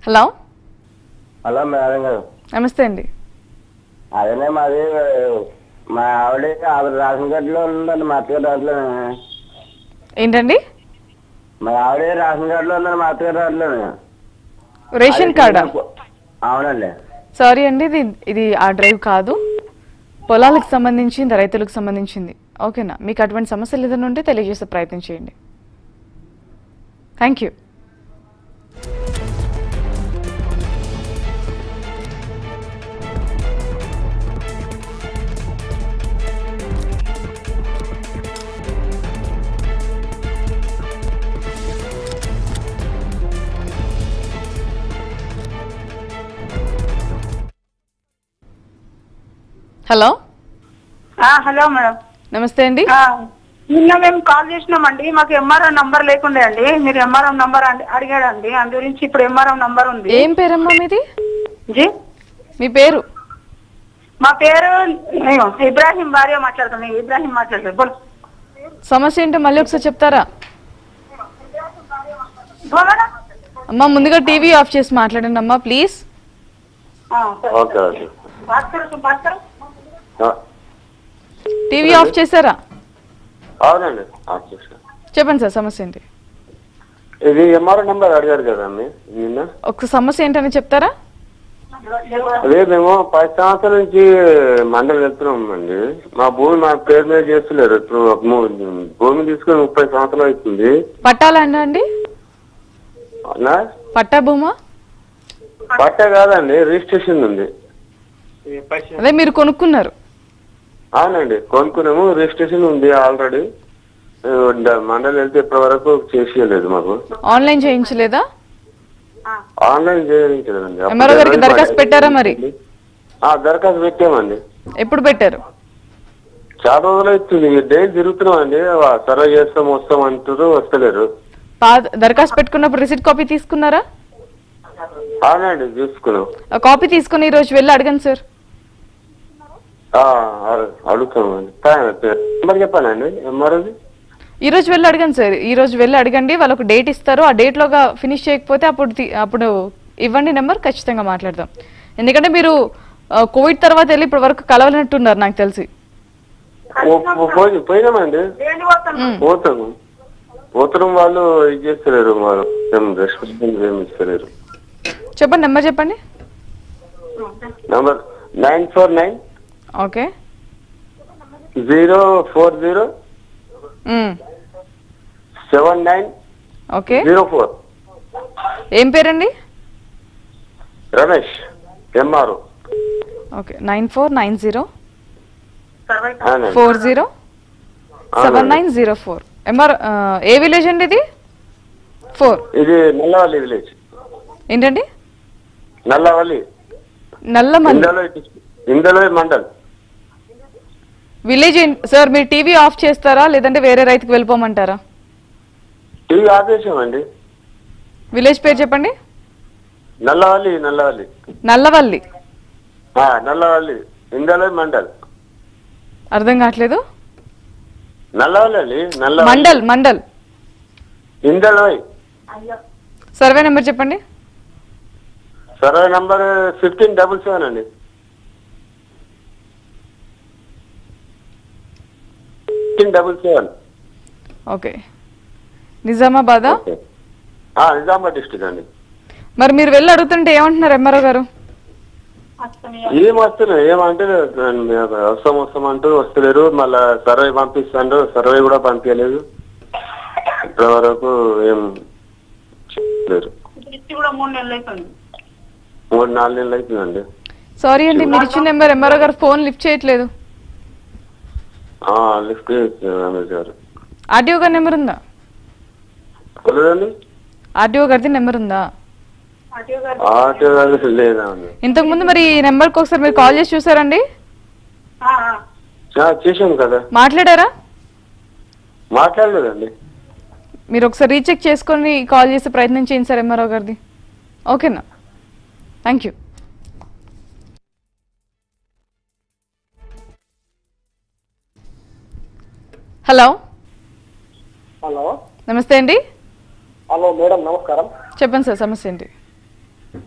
హలో హలో మేడం గారు. నమస్తే అండి. అదేనే మాది మా ఆవిడ ఆవిడ రేషన్ కార్డులో ఉందండి, మా అత్తగారు దాంట్లో. ఏంటండి? మా ఆవిడ రేషన్ కార్డులో ఉందండి, మా అత్తగారు దాంట్లో. రేషన్ కార్డా? అవునండి. సారీ అండి, ఇది ఇది ఆ డ్రైవ్ కాదు, పొలాలకు సంబంధించింది, రైతులకు సంబంధించింది. ఓకేనా? మీకు అటువంటి సమస్యలు ఏదైనా ఉంటే తెలియజేసే ప్రయత్నం చేయండి. Thank you. Hello hello madam. నమస్తే అండి. నిన్న మేము కాల్ చేసినామండి, మాకు ఎంఆర్ఓ నంబర్ లేకుండే అండి. మీరు ఎంఆర్ఓ నంబర్ అడిగాడండి, అందు గురించి ఇప్పుడు ఎంఆర్ఓ నంబర్ ఉంది. ఏం పేరమ్మా మీది? జీ మీ పేరు? మా పేరు ఇబ్రాహీం భార్య మాట్లాడుతున్నాను. ఇబ్రాహీం మాట్లాడుతాను. సమస్య ఏంటో మళ్ళీ ఒకసారి చెప్తారా? అమ్మా ముందుగా టీవీ ఆఫ్ చేసి మాట్లాడండి అమ్మా ప్లీజ్. టీవీ ఆఫ్ చేశారా? అవునండి, చెప్పండి సార్, సమస్య ఏంటి? ఇది ఎంఆర్ఓ నెంబర్ అడిగారు కదా నిన్న. ఒక సమస్య ఏంటని చెప్తారా? అదే మేము పది సంవత్సరాల నుంచి మండలి వెళ్తున్నాం అండి. మా భూమి మా పేరు మీద చేస్తలేరు. ఇప్పుడు భూమి తీసుకుని ముప్పై సంవత్సరాలు అవుతుంది. పట్టాలండి అండి? పట్టా భూమా? పట్ట కాదండి, రిజిస్ట్రేషన్ ఉంది. అదే మీరు కొనుక్కున్నారు? అవునండి, కొనుక్కున్నాము, రిజిస్ట్రేషన్ ఉంది ఆల్రెడీ. మండలి వెళ్తే ఇప్పటి వరకు చేసేయలేదు మాకు. ఆన్లైన్ చేయించలేదా? ఆన్లైన్ చేయించలేదండి. ఎంఆర్ఓ గారికి దరఖాస్తు పెట్టారా మరి? దరఖాస్తు పెట్టామండి. ఎప్పుడు పెట్టారు? చాలా రోజులు అవుతుంది, డైలీ తిరుగుతున్నాం అండి. సర్వే చేస్తాం వస్తాం అంటారు, వస్తలేరు. దరఖాస్తు పెట్టుకున్నప్పుడు రిసిట్ కాపీ తీసుకున్నారా? అవునండి తీసుకున్నాం. కాపీ తీసుకుని ఈ రోజు వెళ్ళి అడగండి సార్. అడుగుతామండి. నెంబర్ చెప్పానండి ఎంఆర్ఓది. ఈ రోజు వెళ్ళి అడగండి సార్, ఈ రోజు వెళ్ళి అడగండి. వాళ్ళకు డేట్ ఇస్తారు, ఆ డేట్ లోగా ఫినిష్ చేయకపోతే అప్పుడు అప్పుడు ఇవ్వండి నెంబర్, ఖచ్చితంగా మాట్లాడదాం. ఎందుకంటే మీరు కోవిడ్ తర్వాత వెళ్ళి ఇప్పటి వరకు కలవనట్టున్నారు నాకు తెలిసి. పోయినామండి, పోతాము పోతున్నాం. వాళ్ళు ఇది చేస్తలేరు, రెస్పాన్సిబిలిటీ ఏమి ఇస్తలేరు. చెప్పండి నెంబర్ చెప్పండి. Number nine four nine okay zero four zero seven nine okay zero four. ఏం పేరండి? Ramesh MRO. Okay nine four nine zero four zero seven nine zero four. MR ఏ విలేజ్ అండి ఇది? ఫోర్ ఇది నల్లవల్లి విలేజ్. ఏంటండి? నల్లవల్లి నల్లమల్లి ఇందలో మండల్ విలేజ్. సార్ మీరు TV off చేస్తారా లేదంటే వేరే రైతుకు వెళ్ళిపోమంటారా? టీవీ ఆఫ్ చేసామండి. విలేజ్ పేరు చెప్పండి. నల్లవల్లి నల్లవల్లి నల్లవల్లి నల్లవల్లి ఇందలో మండల్. అర్థం కావట్లేదు. నల్లవల్లి మండల్ మండల్ ఇందలో. సర్వే నెంబర్ చెప్పండి. Survey number fifteen double seven అండి. Fifteen double seven. Okay Nizamabad. Nizamabad district అండి. మరి మీరు వెళ్ళి అడుగుతుంటే ఏమంటున్నారు ఎంఆర్ఓ గారు? ఏం వస్తున్నాయి ఏమంటే వస్తాం వస్తాం అంటూ వస్తలేరు. మళ్ళా సర్వే పంపిస్తాండ్రు, సర్వే కూడా పంపించలేదు ఇప్పటి వరకు. ఏం లేరు. మూడు నాలుగు నెలలు అవుతుందండి. సారీ అండి, మీరు ఇచ్చిన నెంబర్ ఎంఆర్ఓ గారు ఫోన్ లిఫ్ట్ చేయట్లేదు. లిఫ్ట్ రమేష్ గారు. ఆర్డీఓ గారి నెంబర్ ఉందా? ఆర్డీఓ గారిది నెంబర్ ఉందా? ఇంతకు ముందు మరి ఈ నెంబర్కి ఒకసారి మీరు కాల్ చేసి చూసారండి? చేశాను కదా. మాట్లాడారా? మాట్లాడలేదండి. మీరు ఒకసారి రీచెక్ చేసుకొని కాల్ చేసే ప్రయత్నం చేయండి సార్ ఎంఆర్ఓ గారిది. ఓకేనా? Thank you. హలో హలో నమస్తే అండి. హలో మేడం నమస్కారం. చెప్పండి సార్ సమస్య ఏంటి?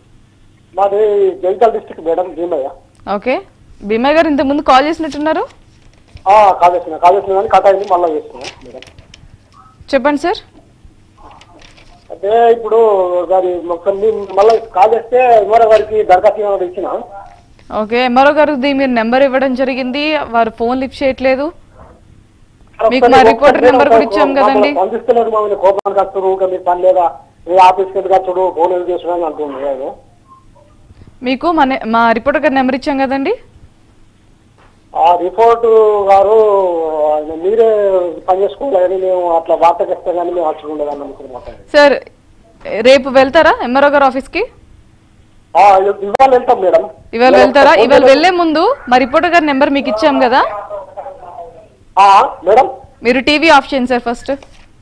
మాది Jagtial district madam Bheemaiah. Okay Bheemaiah గారు ఇంతకు ముందు కాల్ చేసినట్టున్నారు. కాల్ చేసిన కాల్ చేసిన కానీ కథ అయింది మళ్ళీ చేస్తున్నాం మేడం. చెప్పండి సార్. అంటే ఇప్పుడు గారి మళ్ళీ కాల్ చేస్తే ఎంఆర్ఓ గారికి దరఖాస్తు ఇచ్చిన. ఓకే ఎంఆర్ఓ గారికి మీరు నెంబర్ ఇవ్వడం జరిగింది, వారు ఫోన్ లిఫ్ట్ చేయట్లేదు. మీకు మా రిపోర్టర్ నెంబర్ కూడా ఇచ్చాం కదండి. పంపిస్తున్నారు మా కోపానికి వస్తారు మీరు పని లేదా ఏ ఆఫీస్కి ఎందుకు వచ్చాడు ఫోన్ ఎందుకు చేస్తున్నాను అంటుంది. మీకు మన మా రిపోర్టర్ గారి నెంబర్ ఇచ్చాం కదండి. ఆ రిపోర్ట్ గారు మీరే పని చేసుకోవాలి మేము అట్లా వార్త చేస్తాం కానీ మేము వచ్చి ఉండేదాన్ని అనుకుంటున్నాం. సార్ రేపు వెళ్తారా ఎంఆర్ఓ గారు ఆఫీస్కి? ఇవాళ వెళ్తాం మేడం. ఇవాళ వెళ్తారా? ఇవాళ వెళ్లే ముందు మా రిపోర్టర్ గారి నెంబర్ మీకు ఇచ్చాం కదా మేడం. మీరు టీవీ ఆఫ్ చేయండి సార్ ఫస్ట్.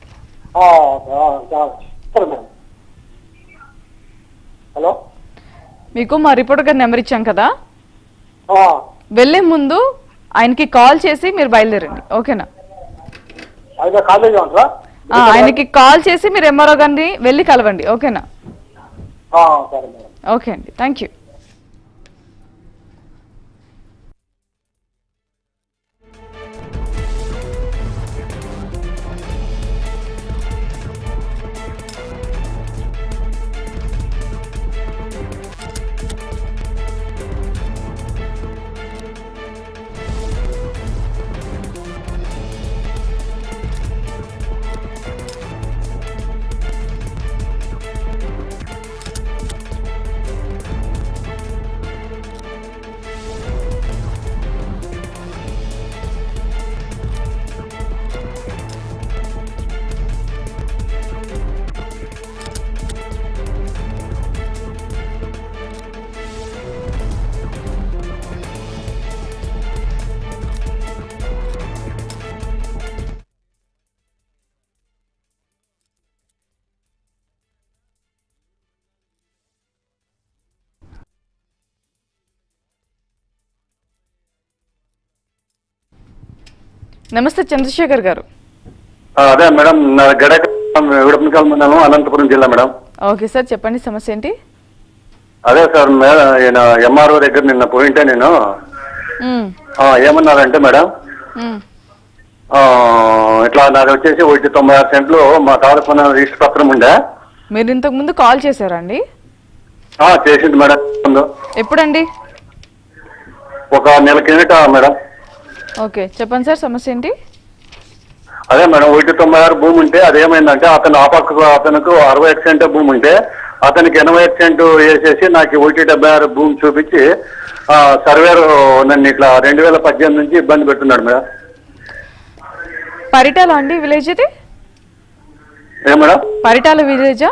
హలో మీకు మా రిపోర్టర్ గారి నెంబర్ ఇచ్చాం కదా, వెళ్లే ముందు ఆయనకి కాల్ చేసి మీరు బయలుదేరండి. ఓకేనా? ఆయనకి కాల్ చేసి మీరు ఎంఆర్ఓ గారిని వెళ్ళి కలవండి. ఓకేనా? ఓకే అండి, థ్యాంక్ యూ. నమస్తే చంద్రశేఖర్ గారు. అదే మేడం గడప మండలం అనంతపురం జిల్లా మేడం. ఓకే సార్ చెప్పండి, సమస్య ఏంటి? అదే సార్ ఎంఆర్ఓ దగ్గర నిన్న పోయింటే నేను ఏమన్నారంటే మేడం ఇట్లా నాకు వచ్చేసి ఒకటి తొంభై ఆరు సెంట్లు మా తాత కొన్న రిజిస్టర్ పత్రం ఉండే. మీరు ఇంతకు ముందు కాల్ చేశారండి? చేసింది మేడం. ఎప్పుడండి? ఒక నెల కిందట మేడం. ఓకే చెప్పండి సార్, సమస్య ఏంటి? అదే మేడం ఒకటి తొంభై ఆరు భూమి ఉంటే అదేమైందంటే అతను ఆ పక్కకు అతనికి అరవై ఒక సెంట్ భూమి ఉంటే అతనికి ఎనభై ఒక సెంట్ వేసేసి నాకు ఒకటి డెబ్బై ఆరు భూమి చూపించి సర్వేరు నన్ను ఇట్లా రెండు వేల పద్దెనిమిది నుంచి ఇబ్బంది పెట్టున్నాడు మేడం. పరిటాల అండి విలేజ్ ఇది? ఏ మేడం? పరిటాల విలేజా?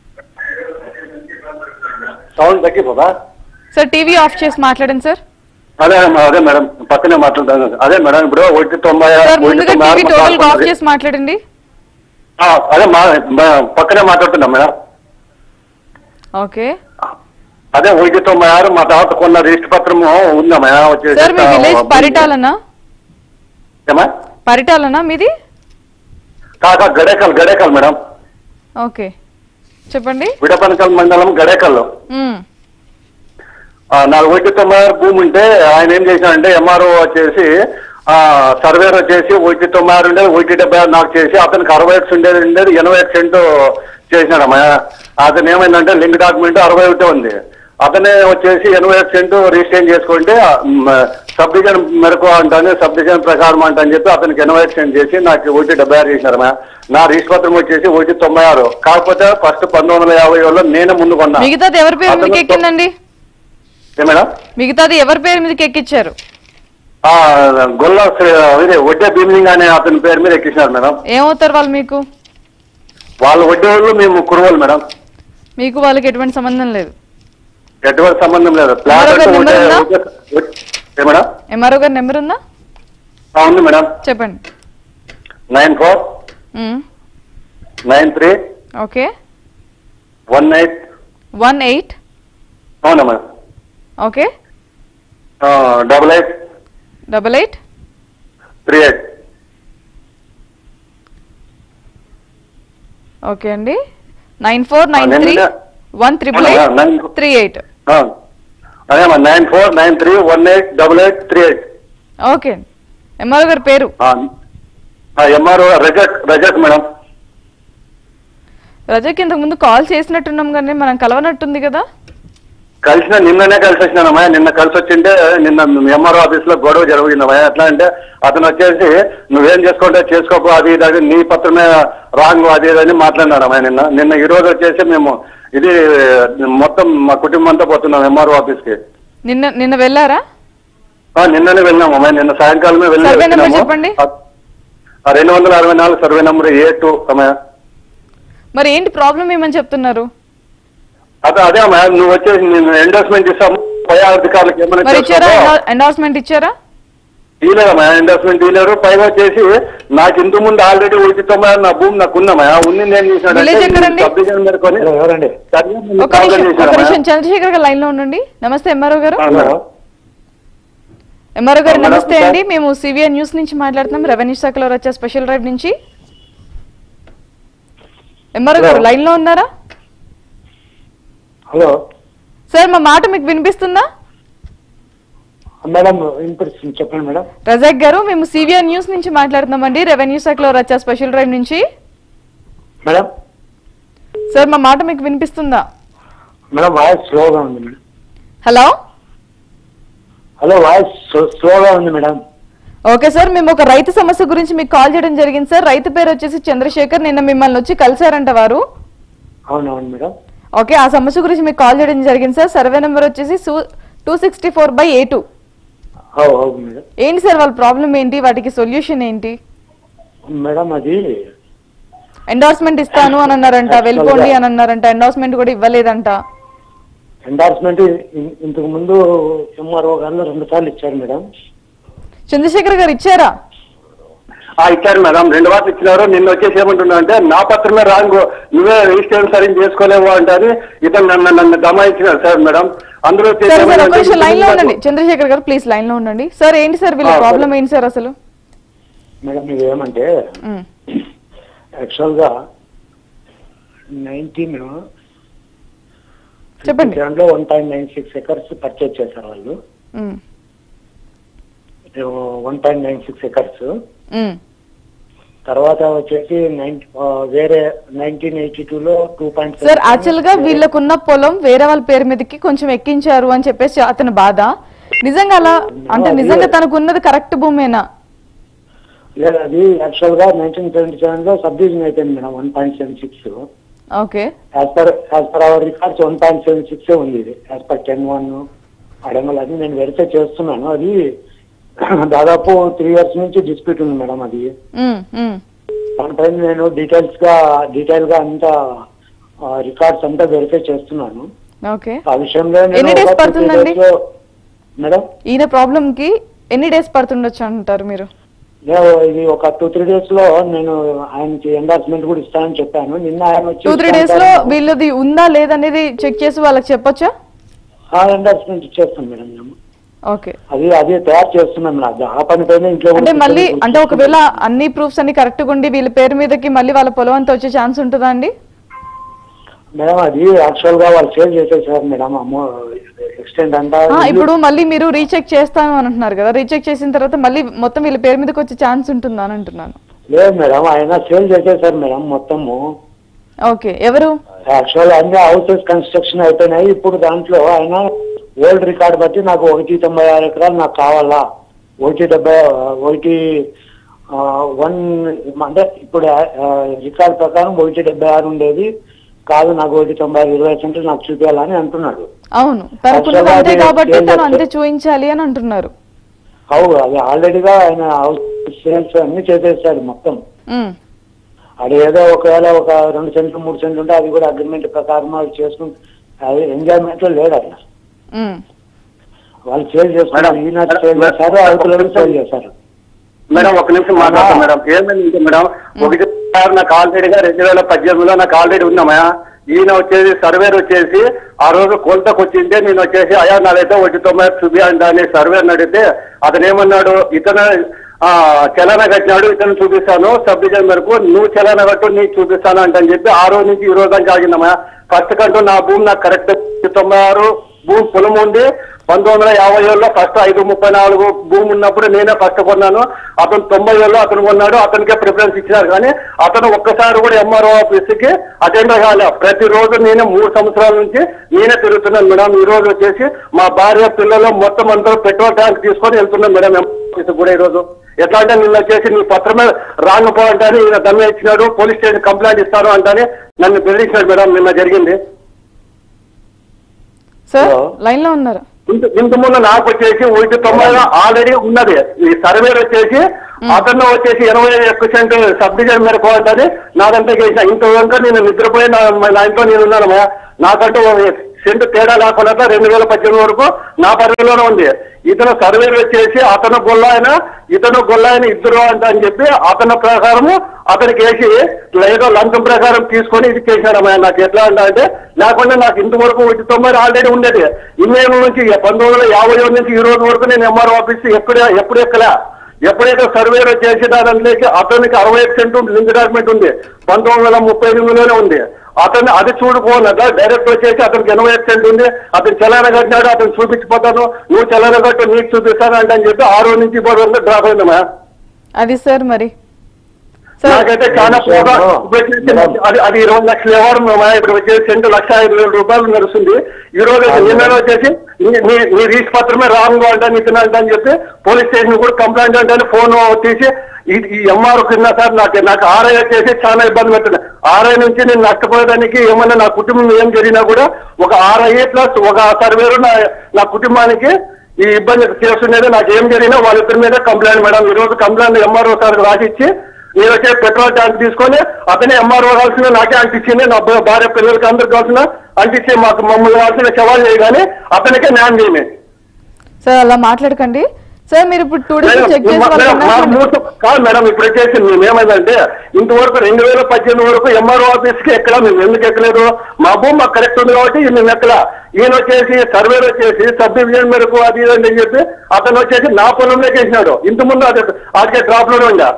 సౌండ్ తగ్గిపోదా సార్? టీవీ ఆఫ్ చేసి మాట్లాడండి సార్. అదే అదే మేడం పక్కనే మాట్లాడతాను. అదే మేడం ఇప్పుడు ఒకటి తొంభై ఆఫ్ చేసి మాట్లాడండి. అదే పక్కనే మాట్లాడుతున్నా మేడం. ఓకే అదే ఒకటి తొంభై ఆరు మా తాత కొన్న రిజిస్టర్ పత్రము ఉందా మేడం? వచ్చేసి పరిటాలనా? పరిటాలనా మీది? కాక గడేకల్ గడేకల్ మేడం. ఓకే చెప్పండి. విడపనకల్ మండలం గడేకల్. నాకు ఒకటి తొంభై ఆరు భూమి ఉంటే ఆయన ఏం చేశానంటే ఎంఆర్ఓ వచ్చేసి సర్వేర్ వచ్చేసి ఒకటి తొంభై ఆరు ఉండేది ఒకటి డెబ్బై ఆరు నాకు చేసి అతనికి అరవై ఒకటి ఉండేది ఉండేది ఎనభై ఒక సెంట్ చేసినాడమ్మా. అతను ఏమైందంటే లింక్ డాక్యుమెంట్ అరవై ఒకటే ఉంది. అతనే వచ్చేసి ఎనభై ఒక సెంట్ రిజిస్ట్రేషన్ చేసుకుంటే సబ్ డివిజన్ మేరకు అంటాను సబ్ డివిజన్ ప్రకారం అంట అని చెప్పి అతనికి ఎనభై ఒక సెంట్ చేసి నాకు ఒకటి డెబ్బై ఆరు చేసినారమ్మా. నా రిజిస్టర్ పత్రం వచ్చేసి ఒకటి తొంభై ఆరు కాకపోతే ఫస్ట్ పంతొమ్మిది వందల యాభై ఏళ్ళలో నేనే ముందు కొన్నా. మిగతాది ఎవరి పేరు మీదకి ఎక్కిందండి? మేడం మిగతాది ఎవరి పేరు మీదకి ఎక్కించారు? గొల్ల వడ్డే భీమిలింగ్ అనే అతని పేరు మీద ఎక్కించినారు మేడం. ఏమవుతారు వాళ్ళు మీకు? వాళ్ళు వడ్డే వాళ్ళు మేము కురవాలి మేడం. మీకు వాళ్ళకి ఎటువంటి సంబంధం లేదు? ఎటువంటి సంబంధం లేదు. మేడం ఎంఆర్ఓ గారి నెంబర్ ఉందా? ఉంది మేడం. చెప్పండి. Nine four nine three okay one eight one eight అవునా madam? Okay double eight double eight three eight. Okay అండి. Nine four nine three one triple eight three eight అదేమ్మా nine four nine three one eight double eight three eight. Okay, MRO గారి పేరు? MRO Razak Razak madam. Razak ఇంతకు ముందు call చేసినట్టున్నాం కానీ మనం కలవనట్టుంది కదా? కలిసిన నిన్ననే కలిసి వచ్చినానమ్మా. నిన్న కలిసి వచ్చింటే నిన్న ఎంఆర్ఓ ఆఫీస్ లో గొడవ జరిగిందమ్మా. ఎట్లా అంటే అతను వచ్చేసి నువ్వేం చేసుకుంటే చేసుకోపో అది ఇది అది నీ పత్రమే రాంగ్ అది ఇది అని మాట్లాడినాడమ్మా నిన్న. నిన్న ఈ రోజు వచ్చేసి మేము ఇది మొత్తం మా కుటుంబం అంతా పోతున్నాం ఎంఆర్ఓ ఆఫీస్ కి. నిన్న నిన్న వెళ్ళారా? నిన్ననే వెళ్ళినామమ్మా. నిన్న సాయంకాలమే వెళ్ళి చెప్పండి. రెండు వందల అరవై నాలుగు సర్వే నెంబర్ ఏ టూ అమ్మా. మరి ఏంటి ప్రాబ్లం ఏమని చెప్తున్నారు? అదే అదే అమ్మా, నువ్వు వచ్చేసి నేను ఎండోర్స్మెంట్ ఇస్తాము పై అధికారులకు ఏమైనా ఎండోర్స్మెంట్ ఇచ్చారా? ఇలేదమ్మా, ఎండోర్స్మెంట్ ఇలేరు. పైగా వచ్చేసి నాకు ఇంత ముందు ఆల్రెడీ ఉచితమ్మా నా భూమి నాకు ఉందమ్మా. ఉంది నేను చంద్రశేఖర్ గారు లైన్ లో ఉండండి. నమస్తే ఎంఆర్ఓ గారు. ఎంఆర్ఓ గారు నమస్తే అండి, మేము సివిఆర్ న్యూస్ నుంచి మాట్లాడుతున్నాం, రెవెన్యూ శాఖలో వచ్చే స్పెషల్ డ్రైవ్ నుంచి. ఎంఆర్ఓ గారు లైన్ లో ఉన్నారా? హలో సార్, మా మాట మీకు వినిపిస్తుందా? మేడం వినిపిస్తుంది, చెప్పండి మేడం. రజాక్ గారు, మేము సివిఆర్ న్యూస్ నుంచి మాట్లాడుతున్నామండి, రెవెన్యూ శాఖలో వచ్చే స్పెషల్ డ్రైవ్ నుంచి. మేడం సార్, మా మాట మీకు వినిపిస్తుందా? మేడం వాయిస్ స్లోగా ఉంది మేడం. హలో హలో వాయిస్ స్లోగా ఉంది మేడం. ఓకే సార్, మేము ఒక రైతు సమస్య గురించి మీకు కాల్ చేయడం జరిగింది సార్. రైతు పేరు వచ్చేసి చంద్రశేఖర్. నిన్న మిమ్మల్ని వచ్చి కలిసారంట వారు. అవునవును మేడం. ఓకే, ఆ సమస్య గురించి మీకు కాల్ చేయడం జరిగింది సార్. సర్వే నెంబర్ వచ్చేసి two sixty four by A two. ఏంటి సార్ వాళ్ళ ప్రాబ్లం ఏంటి, వాటికి సొల్యూషన్ ఏంటి? మేడం అది ఎండార్స్మెంట్ ఇస్తాను అని అన్నారంట, వెళ్ళిపోండి అని అన్నారంట, ఎండార్స్మెంట్ కూడా ఇవ్వలేదంట. ఎండార్స్మెంట్ ఇంతకు ముందు ఎంఆర్ఓ గారు రెండు సార్లు ఇచ్చారు మేడం. చంద్రశేఖర్ గారు ఇచ్చారా? ఇచ్చారు మేడం, రెండు వాటిలు ఇచ్చినారు. నిన్న వచ్చేసి ఏమంటున్నా అంటే నా పత్రమే రాంగ్, నువ్వే రిజిస్ట్రేషన్ సరిగ్గా చేసుకోలేవు అంటే ఇతను నన్ను నన్ను దమాయించినారు సార్ మేడం. అందరూ లైన్ లో ఉండండి చంద్రశేఖర్ గారు, ప్లీజ్ లైన్ లో ఉండండి సార్. ఏంటి సార్ వీళ్ళ ప్రాబ్లం ఏంటి సార్ అసలు? మేడం ఇది ఏమంటే యాక్చువల్ గా నైన్టీన్ చెప్పండి దాంట్లో one point nine six acres purchase చేశారు వాళ్ళు. One point nine six acres తర్వాత వచ్చేసి వేరే నైన్టీన్ ఎయిటీ టూ లో టూ పాయింట్ సార్ యాక్చువల్ గా వీళ్ళకున్న పొలం వేరే వాళ్ళ పేరు మీదకి కొంచెం ఎక్కించారు అని చెప్పేసి అతని బాధ. నిజంగా అలా అంటే నిజంగా తనకు ఉన్నది కరెక్ట్ భూమేనా? లేదు, అది యాక్చువల్ గా నైన్టీన్ సెవెంటీ సెవెన్ లో సబ్ డివిజన్ అయిపోయింది madam. One point seven six okay, as per as per our records one point seven six ఉంది. యాజ్ పర్ టెన్ వన్ అడగలు అది నేను వెరిఫై చేస్తున్నాను. అది దాదాపు త్రీ ఇయర్స్ నుంచి డిస్ప్యూట్ ఉంది మేడం. అది దానిపైన నేను డీటెయిల్స్ గా డీటెయిల్ గా అంతా రికార్డ్స్ అంతా వెరిఫై చేస్తున్నాను. ఆ విషయంలో మేడం ఈయన ప్రాబ్లం కి ఎన్ని డేస్ పడుతుండొచ్చు అంటారు మీరు? ఇది ఒక టూ త్రీ డేస్ లో నేను ఆయనకి ఎండార్స్మెంట్ కూడా ఇస్తానని చెప్పాను. నిన్న ఆయన వచ్చి టూ త్రీ డేస్ లో వీళ్ళది ఉందా లేదనేది చెక్ చేసి వాళ్ళకి చెప్పొచ్చా? ఎండార్స్మెంట్ ఇచ్చేస్తాను మేడం మేము. ఓకే, అది అది తయారు చేస్తున్నాం. ఆ పని పైన ఇంట్లో అంటే మళ్ళీ అంటే ఒకవేళ అన్ని ప్రూఫ్స్ అన్ని కరెక్ట్ గా ఉండి వీళ్ళ పేరు మీదకి మళ్ళీ వాళ్ళ పొలం అంతా వచ్చే ఛాన్స్ ఉంటుందా అండి? మేడం అది యాక్చువల్ గా వాళ్ళు సేల్ చేసేసారు మేడం. అమ్మో ఎక్స్టెండ్ అంతా ఇప్పుడు మళ్ళీ మీరు రీచెక్ చేస్తాను అని అంటున్నారు కదా, రీచెక్ చేసిన తర్వాత మళ్ళీ మొత్తం వీళ్ళ పేరు మీదకి వచ్చే ఛాన్స్ ఉంటుందా అని అంటున్నాను. లేదు మేడం, ఆయన సేల్ చేసేసారు మేడం మొత్తము. ఓకే, ఎవరు? యాక్చువల్ అన్ని హౌసెస్ కన్స్ట్రక్షన్ అయిపోయినాయి. ఇప్పుడు దాంట్లో ఆయన ఓల్డ్ రికార్డ్ బట్టి నాకు ఒకటి తొంభై ఆరు ఎకరాలు నాకు కావాలా, ఒకటి డెబ్బై ఒకటి వన్ అంటే ఇప్పుడు రికార్డ్ ప్రకారం ఒకటి డెబ్బై ఆరు ఉండేది కాదు, నాకు ఒకటి తొంభై ఆరు ఇరవై సెంట్లు నాకు చూపించాలని అంటున్నాడు. అవును, అంతే కాబట్టి తను అంతే చూపించాలి అని అంటున్నారు. అవు అది ఆల్రెడీగా ఆయన హౌస్ సేల్స్ అన్ని చేసేస్తాడు మొత్తం. అది ఏదో ఒకవేళ ఒక రెండు సెంట్లు మూడు సెంట్లు ఉంటే అది కూడా అగ్రిమెంట్ ప్రకారం అది చేసుకుంటే అది ఎంజాయ్మెంట్ లో లేదు ఆయన. వాళ్ళు సేల్ చేసుకున్నారు, ఈనాడు సేల్ చేశారు, అవతల సేల్ చేశారు. మేడం ఒక నిమిషం మాట్లాడతాం మేడం. ఏమైంది మేడం, ఒకటి నాకు ఆల్రెడీగా రెండు వేల పద్దెనిమిదిలో నాకు ఆల్రెడీ ఉన్నామా. ఈయన వచ్చేసి సర్వేర్ వచ్చేసి ఆ రోజు కోల్తకు వచ్చింటే నేను వచ్చేసి అయా నాదైతే ఒకటి తొంభై చూపి అని సర్వేర్ అడిగితే అతను ఏమన్నాడు, ఇతను ఆ చలానా కట్టినాడు, ఇతను చూపిస్తాను సబ్ డివిజన్ వరకు, నువ్వు చలానా కట్టు నీకు చూపిస్తాను అంటని చెప్పి ఆ రోజు నుంచి ఈ రోజు దాకా ఆగిందమ్మా. ఫస్ట్ కంటూ నా భూమి నాకు కరెక్ట్ తొంభై ఆరు భూమి పొలం ఉంది. పంతొమ్మిది వందల యాభై ఏళ్ళలో ఫస్ట్ ఐదు ముప్పై నాలుగు భూమి ఉన్నప్పుడు నేనే ఫస్ట్ కొన్నాను. అతను తొంభై ఏళ్ళు అతను కొన్నాడు, అతనికే ప్రిఫరెన్స్ ఇచ్చినారు. కానీ అతను ఒక్కసారి కూడా ఎంఆర్ఓ ఆఫీస్ కి అటెండ్ కాలే. ప్రతిరోజు నేనే మూడు సంవత్సరాల నుంచి నేనే తిరుగుతున్నాను మేడం. ఈ రోజు వచ్చేసి మా భార్య పిల్లలు మొత్తం అందరూ పెట్రోల్ ట్యాంక్ తీసుకొని వెళ్తున్నాం మేడం ఆఫీస్ కూడా. ఈ రోజు ఎట్లా అంటే నిన్న వచ్చేసి నీ పత్రమే రాంగ్ పోవంటాని ఈయన దమ్మె ఇచ్చినాడు, పోలీస్ స్టేషన్ కంప్లైంట్ ఇస్తాను అంటాని నన్ను బెదిరించినాడు మేడం. నిన్న జరిగింది. సార్ లైన్ లో ఉన్నారు. ఇంత ముందు నాకు వచ్చేసి ఒకటి తొంభై ఆల్రెడీ ఉన్నది. ఈ సర్వే వచ్చేసి అతను వచ్చేసి ఎనభై ఒక్క సెంట్ సబ్ డివిజన్ మీద పోవాలి నాకంటే చేసిన. ఇంతవరకు నేను నిద్రపోయి నా ఇంట్లో నేను ఉన్నాను. నాకంటూ సెంట్ తేడా లేకుండా రెండు వేల పద్దెనిమిది వరకు నా పరిధిలోనే ఉంది. ఇతను సర్వే వచ్చేసి అతను గొల్లాయన ఇతను గొల్లాయన ఇద్దరు అంట అని చెప్పి అతని ప్రకారము అతనికి వేసి ఏదో లంచం ప్రకారం తీసుకొని ఇది చేశాడు. నాకు ఎట్లా అంటే లేకుండా నాకు ఇంతవరకు ఒకటి తొంభై ఆల్రెడీ ఉండేది. ఇన్నేళ్ళ నుంచి పంతొమ్మిది వందల యాభై ఏడు నుంచి ఈ రోజు వరకు నేను ఎంఆర్ఓ ఆఫీస్ ఎప్పుడు ఎప్పుడు ఎక్కలే. ఎప్పుడైతే సర్వేలో చేసి దానికి అతనికి అరవై ఐదు సెంట్ లింక్ డాక్యుమెంట్ ఉంది, పంతొమ్మిది వందల ముప్పై ఎనిమిదిలోనే ఉంది. అతన్ని అది చూడుకోనట డైరెక్ట్ వచ్చేసి అతనికి ఎనభై ఐదు సెంట్ ఉంది, అతను చలాన కట్టినాడు, అతను చూపించిపోతాను, నువ్వు చలాన కట్టు నీకు చూపిస్తాను అంటే అని చెప్పి ఆరు నుంచి ఇప్పుడు వరకు డ్రాప్ అయిందమ్మా. అది సార్ మరి నాకైతే చాలా పోగా అది అది ఇరవై లక్షలు ఎవరు ఇప్పుడు వచ్చేసి సెంట్ లక్ష ఐదు వేల రూపాయలు నడుస్తుంది. ఈ రోజు నిన్న వచ్చేసి నీ రీచ్ పత్రమే రాంగ్ అంటా ఇతను అంట అని చెప్పి పోలీస్ స్టేషన్ కూడా కంప్లైంట్ అంటే ఫోన్ తీసి ఈ ఎంఆర్ కింద సార్ నాకు నాకు ఆర్ఐ వచ్చేసి చాలా ఇబ్బంది పెట్టింది. ఆర్ఐ నుంచి నేను నష్టపోయేదానికి ఏమన్నా నా కుటుంబం ఏం జరిగినా కూడా ఒక ఆర్ఐ ప్లస్ ఒక సర్వేరు నా నా కుటుంబానికి ఈ ఇబ్బంది చేస్తుండేది. నాకు ఏం జరిగినా వాళ్ళిద్దరి మీద కంప్లైంట్ మేడం. ఈ రోజు కంప్లైంట్ ఎంఆర్ఓ సార్ రాసిచ్చి నేను వచ్చే పెట్రోల్ ట్యాంక్ తీసుకొని అతనే ఎంఆర్ఓ కావాల్సిన నాకే అంటించింది, నా భార్య పిల్లలకి అందరికి కావాల్సిన అంటించి మాకు మమ్మల్ని కావాల్సిన సవాల్ చేయగానే అతనికే న్యాయం చేయమే. సార్ అలా మాట్లాడకండి సార్. మీరు ఇప్పుడు టూ డేస్ చెక్ చేసి కాదు మేడం. ఇప్పుడు వచ్చేసి మేము ఏమైందంటే ఇంతవరకు రెండు వేల పద్దెనిమిది వరకు ఎంఆర్ఓ ఆఫీస్ కి ఎక్కడా మేము ఎందుకు ఎక్కలేదు? మా భూమి మాకు కరెక్ట్ ఉంది కాబట్టి మేము ఎక్కలా. ఈయన వచ్చేసి సర్వేలు వచ్చేసి సబ్ డివిజన్ మేరకు అది ఇదని చెప్పి అతను వచ్చేసి నా పొలంలో చేసినాడు. ఇంత ముందు అది అదే డ్రాప్ లోనే ఉందా.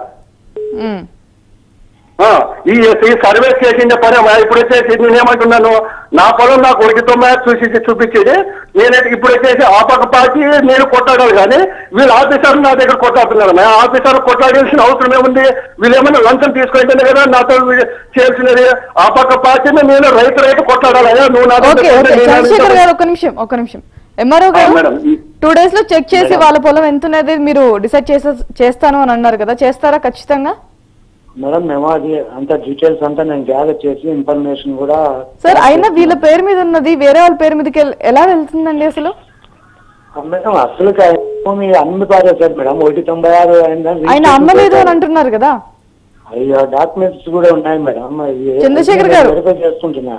ఈ సర్వే చేసిండే పని ఇప్పుడు వచ్చేసి నేనేమంటున్నాను, నా పొలం నాకు ఒకటి తొమ్మిది చూసి చూపించేది నేనైతే ఇప్పుడు వచ్చేసి ఆ పక్క పార్టీ నేను కొట్టాడాలి. కానీ వీళ్ళు ఆఫీసర్లు నా దగ్గర కొట్టాడుతున్నారు. నా ఆఫీసర్ కొట్టాడాల్సిన అవసరం ఏముంది? వీళ్ళు ఏమైనా లంచం తీసుకుంటేనే కదా నాతో చేయాల్సినది. ఆ పక్క పార్టీని నేను రైతు రైతు కొట్టాడాలి. నువ్వు నా ఒక నిమిషం ఒక నిమిషం ఎంఆర్ఓ గారు టూ డేస్ లో చెక్ చేసి వాళ్ళ పొలం ఎంత ఉన్నది మీరు డిసైడ్ చేసే చేస్తాను అని అన్నారు కదా, చేస్తారా ఖచ్చితంగా? మేడం మేము అది అంత డీటెయిల్స్ అంతా నేను గ్యాదర్ చేసి ఇన్ఫర్మేషన్ కూడా. సార్ అయినా వీళ్ళ పేరు మీద ఉన్నది వేరే వాళ్ళ పేరు మీదకి ఎలా వెళ్తుందండి అసలు? మేడం అసలు భూమి అన్ని పారేశారు మేడం. ఒకటి తొంభై ఆరు ఆయన అమ్మలేదు అని అంటున్నారు కదా. అయ్యో డాక్యుమెంట్స్ కూడా ఉన్నాయి మేడం. చంద్రశేఖర్ గారు వెరిఫై చేసుకుంటున్నా.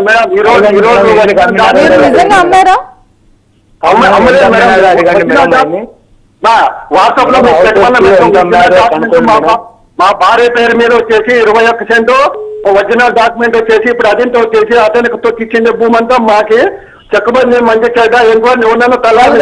నిజంగా అమ్మారా? వాట్సాప్ లో మా భార్య పేరు మీద వచ్చేసి ఇరవై ఒక్క సెంటు ఒరిజినల్ డాక్యుమెంట్ వచ్చేసి ఇప్పుడు అదింటి వచ్చేసి అతనికి తొక్కిచ్చింది భూమి అంతా మాకి చెక్కబడి నేను మంచి చెడ్డ ఎంక్వైరీ ఎవరన్నా తలాలి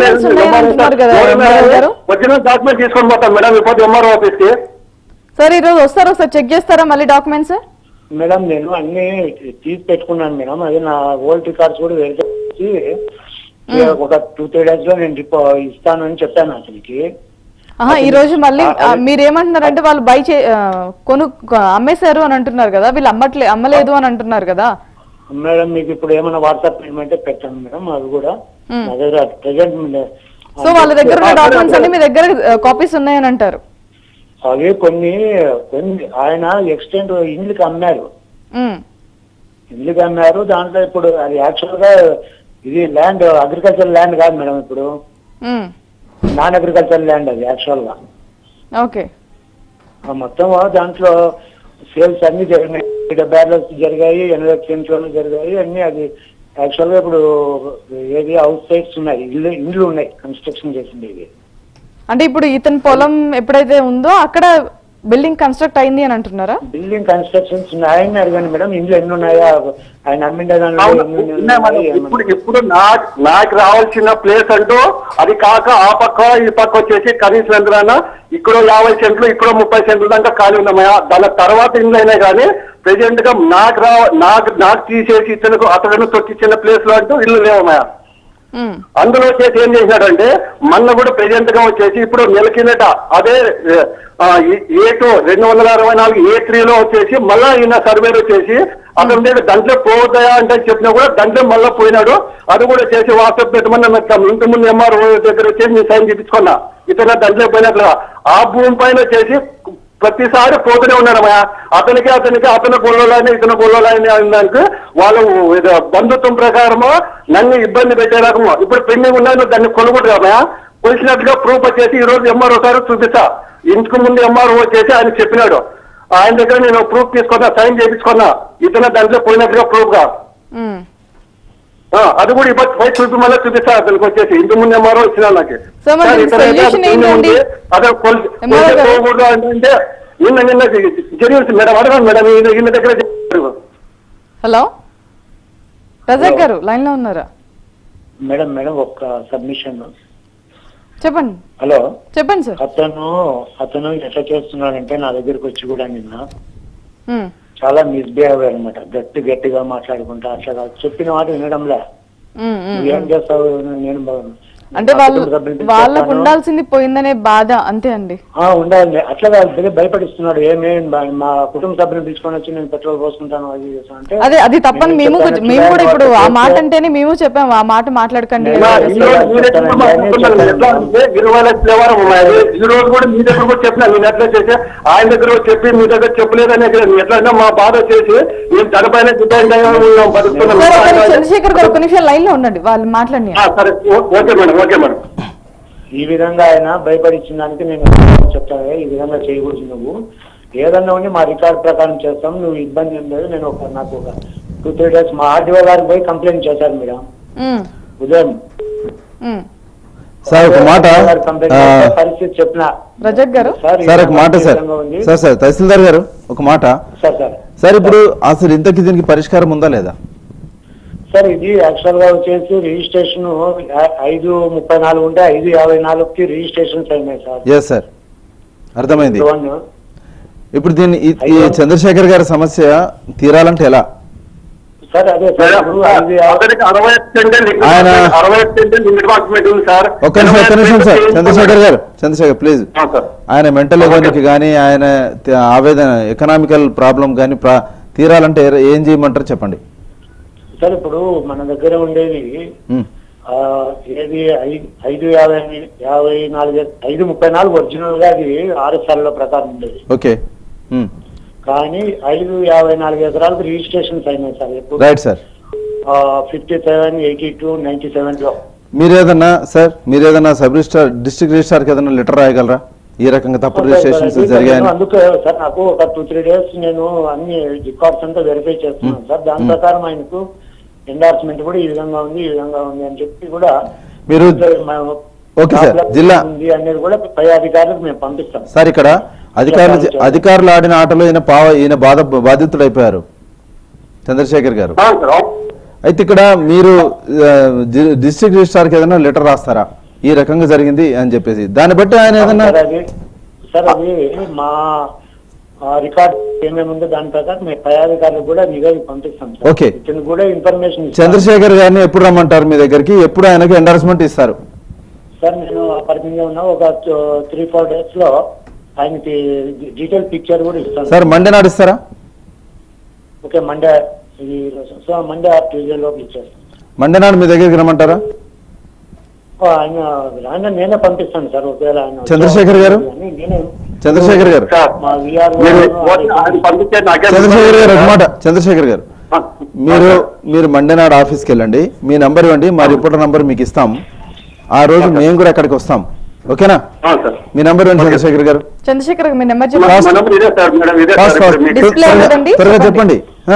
ఒరిజినల్ డాక్యుమెంట్ తీసుకొని పోతాం మేడం ఇప్పుడు ఎంఆర్ఓ ఆఫీస్ కి. సార్ ఈ రోజు వస్తారు ఒకసారి చెక్ చేస్తారా మళ్ళీ డాక్యుమెంట్స్? మేడం నేను అన్ని తీసి పెట్టుకున్నాను మేడం. అది నా ఓల్డ్ రికార్డ్స్ కూడా వెరిఫై చేసి ఒక టూ త్రీ డేస్ లో నేను ఇస్తాను అని చెప్పాను అతనికి. ఈ రోజు మళ్ళీ మీరేమంటున్నారంటే వాళ్ళు బై చే కొను అమ్మేశారు అని అంటున్నారు కదా, వీళ్ళు అమ్మట్లే అమ్మలేదు అని అంటున్నారు కదా మేడం. మీకు ఇప్పుడు ఏమైనా వాట్సాప్ పేమెంట్ పెట్టాను మేడం. అది కూడా నా దగ్గర ప్రెసెంట్. సో వాళ్ళ దగ్గర ఉన్న డాక్యుమెంట్స్ అన్ని మీ దగ్గర కాపీస్ ఉన్నాయని అంటారు? అవి కొన్ని కొన్ని ఆయన ఎక్స్టెంట్ ఇండ్లకి అమ్మారు ఇండ్లకి అమ్మారు దాంట్లో ఇప్పుడు అది యాక్చువల్ గా ఇది ల్యాండ్ అగ్రికల్చర్ ల్యాండ్ కాదు మేడం. ఇప్పుడు నాన్ అగ్రికల్చర్ ల్యాండ్ అది యాక్చువల్ గా. ఓకే మొత్తం దాంట్లో సేల్స్ అన్ని జరిగినాయి. బ్యాలెన్స్ జరిగాయి, ఎనభై సెంట్లు జరిగాయి అన్ని. అది యాక్చువల్ గా ఇప్పుడు ఏది హౌస్ సైట్స్ ఉన్నాయి, ఇల్లు ఇండ్లు ఉన్నాయి కన్స్ట్రక్షన్ చేసింది. ఇది అంటే ఇప్పుడు ఇతని పొలం ఎప్పుడైతే ఉందో అక్కడ బిల్డింగ్ కన్స్ట్రక్ట్ అయింది అని అంటున్నారా? బిల్డింగ్ కన్స్ట్రక్షన్స్ ఉన్నాయని అడిగాను మేడం. ఇంట్లో ఎన్ని ఉన్నాయా ఆయన అమ్మిండే దానిలో ఇప్పుడు ఇప్పుడు నాకు నాకు రావాల్సిన ప్లేస్ అంటూ అది కాక ఆ పక్క ఈ పక్క వచ్చేసి కనీసం ఎంతైనా ఇక్కడ యాభై సెంట్లు ఇక్కడ ముప్పై సెంట్లు దాకా ఖాళీ ఉన్నాయా? దాని తర్వాత ఇండ్లు అయినాయి కానీ ప్రెసెంట్ గా నాకు రా నాకు నాకు తీసేసి ఇతను అతను తొక్కిచ్చిన ప్లేస్ లో అంటూ ఇల్లు లేవమయా. అందులో వచ్చేసి ఏం చేసినాడంటే మొన్న కూడా ప్రెసెంట్ గా వచ్చేసి ఇప్పుడు నెల కిందట అదే ఏ టూ రెండు వందల అరవై నాలుగు ఏ త్రీలో వచ్చేసి మళ్ళా ఈయన సర్వేర్ వచ్చేసి అతని మీద దాంట్లో పోతాయా అంటే చెప్పినా కూడా దాంట్లో మళ్ళీ పోయినాడు. అది కూడా చేసి వాట్సాప్ పెట్టమని మెత్తాం. ఇంటి ముందు ఎంఆర్ఓ దగ్గర వచ్చేసి నేను సైన్ చేయించుకున్నా ఇతర దాంట్లో పోయినట్లుగా. ఆ భూమి పైన వచ్చేసి ప్రతిసారి పోతూనే ఉన్నారమ్మా. అతనికి అతనికి అతని గొల్లలైన ఇతని గొల్లలైన దానికి వాళ్ళు బంధుత్వం ప్రకారము నన్ను ఇబ్బంది పెట్టే రకము. ఇప్పుడు పెండింగ్ ఉన్నాయి దాన్ని కొనుక్కుంటారమ్మా. కొలిసినట్టుగా ప్రూఫ్ వచ్చేసి ఈ రోజు ఎంఆర్ఓ సార్ చూపిస్తా. ఇంటికి ముందు ఎంఆర్ఓ వచ్చేసి ఆయన చెప్పినాడు. ఆయన దగ్గర నేను ప్రూఫ్ తీసుకున్నా, సైన్ చేయించుకున్నా ఇతను దాంట్లో పోయినట్టుగా ప్రూఫ్ గా. అది కూడా ఇప్పుడు పై చూపి మళ్ళీ చూపిస్తా. అతనికి వచ్చేసి ఇంటి ముందు ఎంఆర్ఓ ఇచ్చినా నాకు. అదే పోకూడదు అంటే నిన్న నిన్న జరిగింది మేడం. అడగండి మేడం ఈయన దగ్గర. హలో రజాక్ గారు లైన్ లో ఉన్నారా? మేడం మేడం ఒక సబ్మిషన్ చెప్పండి. హలో చెప్పండి సార్. అతను అతను ఎట్లా చేస్తున్నాడంటే నా దగ్గరికి వచ్చి కూడా నిన్న చాలా మిస్బిహేవ్ అనమాట. గట్టి గట్టిగా మాట్లాడుకుంటా అట్లా చెప్పిన మాట వినడంలే. ఏం చేస్తావు నేను అంటే వాళ్ళు వాళ్ళకు ఉండాల్సింది పోయిందనే బాధ అంతే అండి. ఉండాలి అట్లా వాళ్ళ భయపడిస్తున్నాడు. ఏమేమి మా కుటుంబ సభ్యులు తీసుకొని వచ్చి నేను పెట్రోల్ పోసుకుంటాను అది అంటే అదే అది తప్పని మేము మేము కూడా ఇప్పుడు ఆ మాట అంటేనే మేము చెప్పాము ఆ మాట మాట్లాడకండి. ఈ రోజు కూడా మీ దగ్గర కూడా చెప్పినా నేను ఎట్లా చేసి ఆయన దగ్గర చెప్పి మీ దగ్గర చెప్పలేదనే ఎట్లయినా మా బాధ చేసి మేము తనపైన చంద్రశేఖర్ గారు ఒక నిమిషం లైన్ లో ఉండండి వాళ్ళు మాట్లాడి. Okay madam okay madam. ఈ విధంగా ఆయన భయపడిచ్చిన దానికి నేను చెప్తాను ఈ విధంగా చేయకూడదు. నువ్వు ఏదన్నా ఉండి మా రికార్డ్ ప్రకారం చేస్తాం. నువ్వు ఇబ్బంది ఏం లేదు. నేను ఒక నాకు ఒక టూ త్రీ డేస్ మా ఆర్టీఓ గారికి పోయి కంప్లైంట్ చేశారు మేడం ఉదయం. సార్ ఒక మాట పరిస్థితి చెప్పిన రజత్ గారు సార్ ఒక మాట సార్ సార్ సార్ తహసీల్దార్ గారు ఒక మాట సార్ ఇప్పుడు అసలు ఇంతకి దీనికి పరిష్కారం ఉందా లేదా? సార్ ఇది యాక్చువల్ గా వచ్చేసి రిజిస్ట్రేషన్ ఐదు ముప్పై నాలుగు ఉంటే ఐదు యాభై నాలుగుకి రిజిస్ట్రేషన్స్ అయినాయి సార్. ఎస్ సార్ అర్థమైంది. ఇప్పుడు దీన్ని ఈ చంద్రశేఖర్ గారి సమస్య తీరాలంటే ఎలా? సార్ అదే ఆయన ఒక్క నిమిషం ఒక్క నిమిషం సార్ చంద్రశేఖర్ గారు చంద్రశేఖర్ ప్లీజ్. ఆయన మెంటల్ ఇబ్బందికి కానీ ఆయన ఆవేదన ఎకనామికల్ ప్రాబ్లం కానీ తీరాలంటే ఏం చేయమంటారు చెప్పండి సార్. ఇప్పుడు మన దగ్గర ఉండేది ఏది ఐదు యాభై యాభై నాలుగు ఐదు ముప్పై నాలుగు ఒరిజినల్ గా అది ఆర్ఎస్ఆర్ లో ప్రకారం ఉండేది. ఓకే కానీ ఐదు యాభై నాలుగు ఎకరాలకు రిజిస్ట్రేషన్స్ అయినాయి సార్. ఎప్పుడు right sir fifty seven eighty two ninety seven లో. మీరు ఏదన్నా సార్ మీరు ఏదన్నా సబ్ రిజిస్టార్ డిస్ట్రిక్ట్ రిజిస్టార్ కి ఏదైనా లెటర్ రాయగలరా ఈ రకంగా తప్పుడు రిజిస్ట్రేషన్స్ జరిగాయని? అందుకే సార్ నాకు ఒక టూ త్రీ డేస్ నేను అన్ని రికార్డ్స్ అంతా వెరిఫై చేస్తున్నాను సార్. దాని ప్రకారం ఆయనకు ఎండార్స్మెంట్ కూడా ఈ విధంగా ఉంది ఈ విధంగా ఉంది అని చెప్పి కూడా మీరు ఓకే సార్ జిల్లా అనేది కూడా పై అధికారులకు మేము పంపిస్తాం సార్. ఇక్కడ అధికారులు అధికారులు ఆడిన ఆటలో ఈయన పావ ఈయన బాధ బాధితుడు అయిపోయారు చంద్రశేఖర్ గారు. అయితే ఇక్కడ మీరు డిస్ట్రిక్ట్ రిజిస్ట్రార్ కి ఏదైనా లెటర్ రాస్తారా ఈ రకంగా జరిగింది అని చెప్పేసి దాన్ని బట్టి ఆయన ఏదైనా? సార్ అది మా రికార్డ్ ఏమేమి ఉందో దాని ప్రకారం మేము పై అధికారులకు కూడా నివేదిక పంపిస్తాం. ఓకే కూడా ఇన్ఫర్మేషన్ చంద్రశేఖర్ గారిని ఎప్పుడు రమ్మంటారు మీ దగ్గరికి? ఎప్పుడు ఆయనకు ఎండార్స్మెంట్ ఇస్తారు? సార్ నేను పరిమితంగా ఉన్నా ఒక త్రీ ఫోర్ డేస్ లో ఆయనకి డీటెయిల్ పిక్చర్ కూడా ఇస్తాను సార్. మండే నాడు ఇస్తారా? Okay Monday so Monday or Tuesday లోపు ఇచ్చేస్తాను. మండే నాడు మీ దగ్గరికి రమ్మంటారా? ఆయన ఆయన నేనే పంపిస్తాను సార్. ఒకవేళ ఆయన చంద్రశేఖర్ గారు చంద్రశేఖర్ గారు చంద్రశేఖర్ గారు ఒక మాట చంద్రశేఖర్ గారు మీరు మీరు మండే నాడు ఆఫీస్కి వెళ్ళండి. మీ నంబర్ ఇవ్వండి, మా రిపోర్టర్ నంబర్ మీకు ఇస్తాం. ఆ రోజు మేము కూడా అక్కడికి వస్తాం. ఓకేనా? మీ నంబర్ ఇవ్వండి చంద్రశేఖర్ గారు. చంద్రశేఖర్ మీ నెంబర్ త్వరగా చెప్పండి.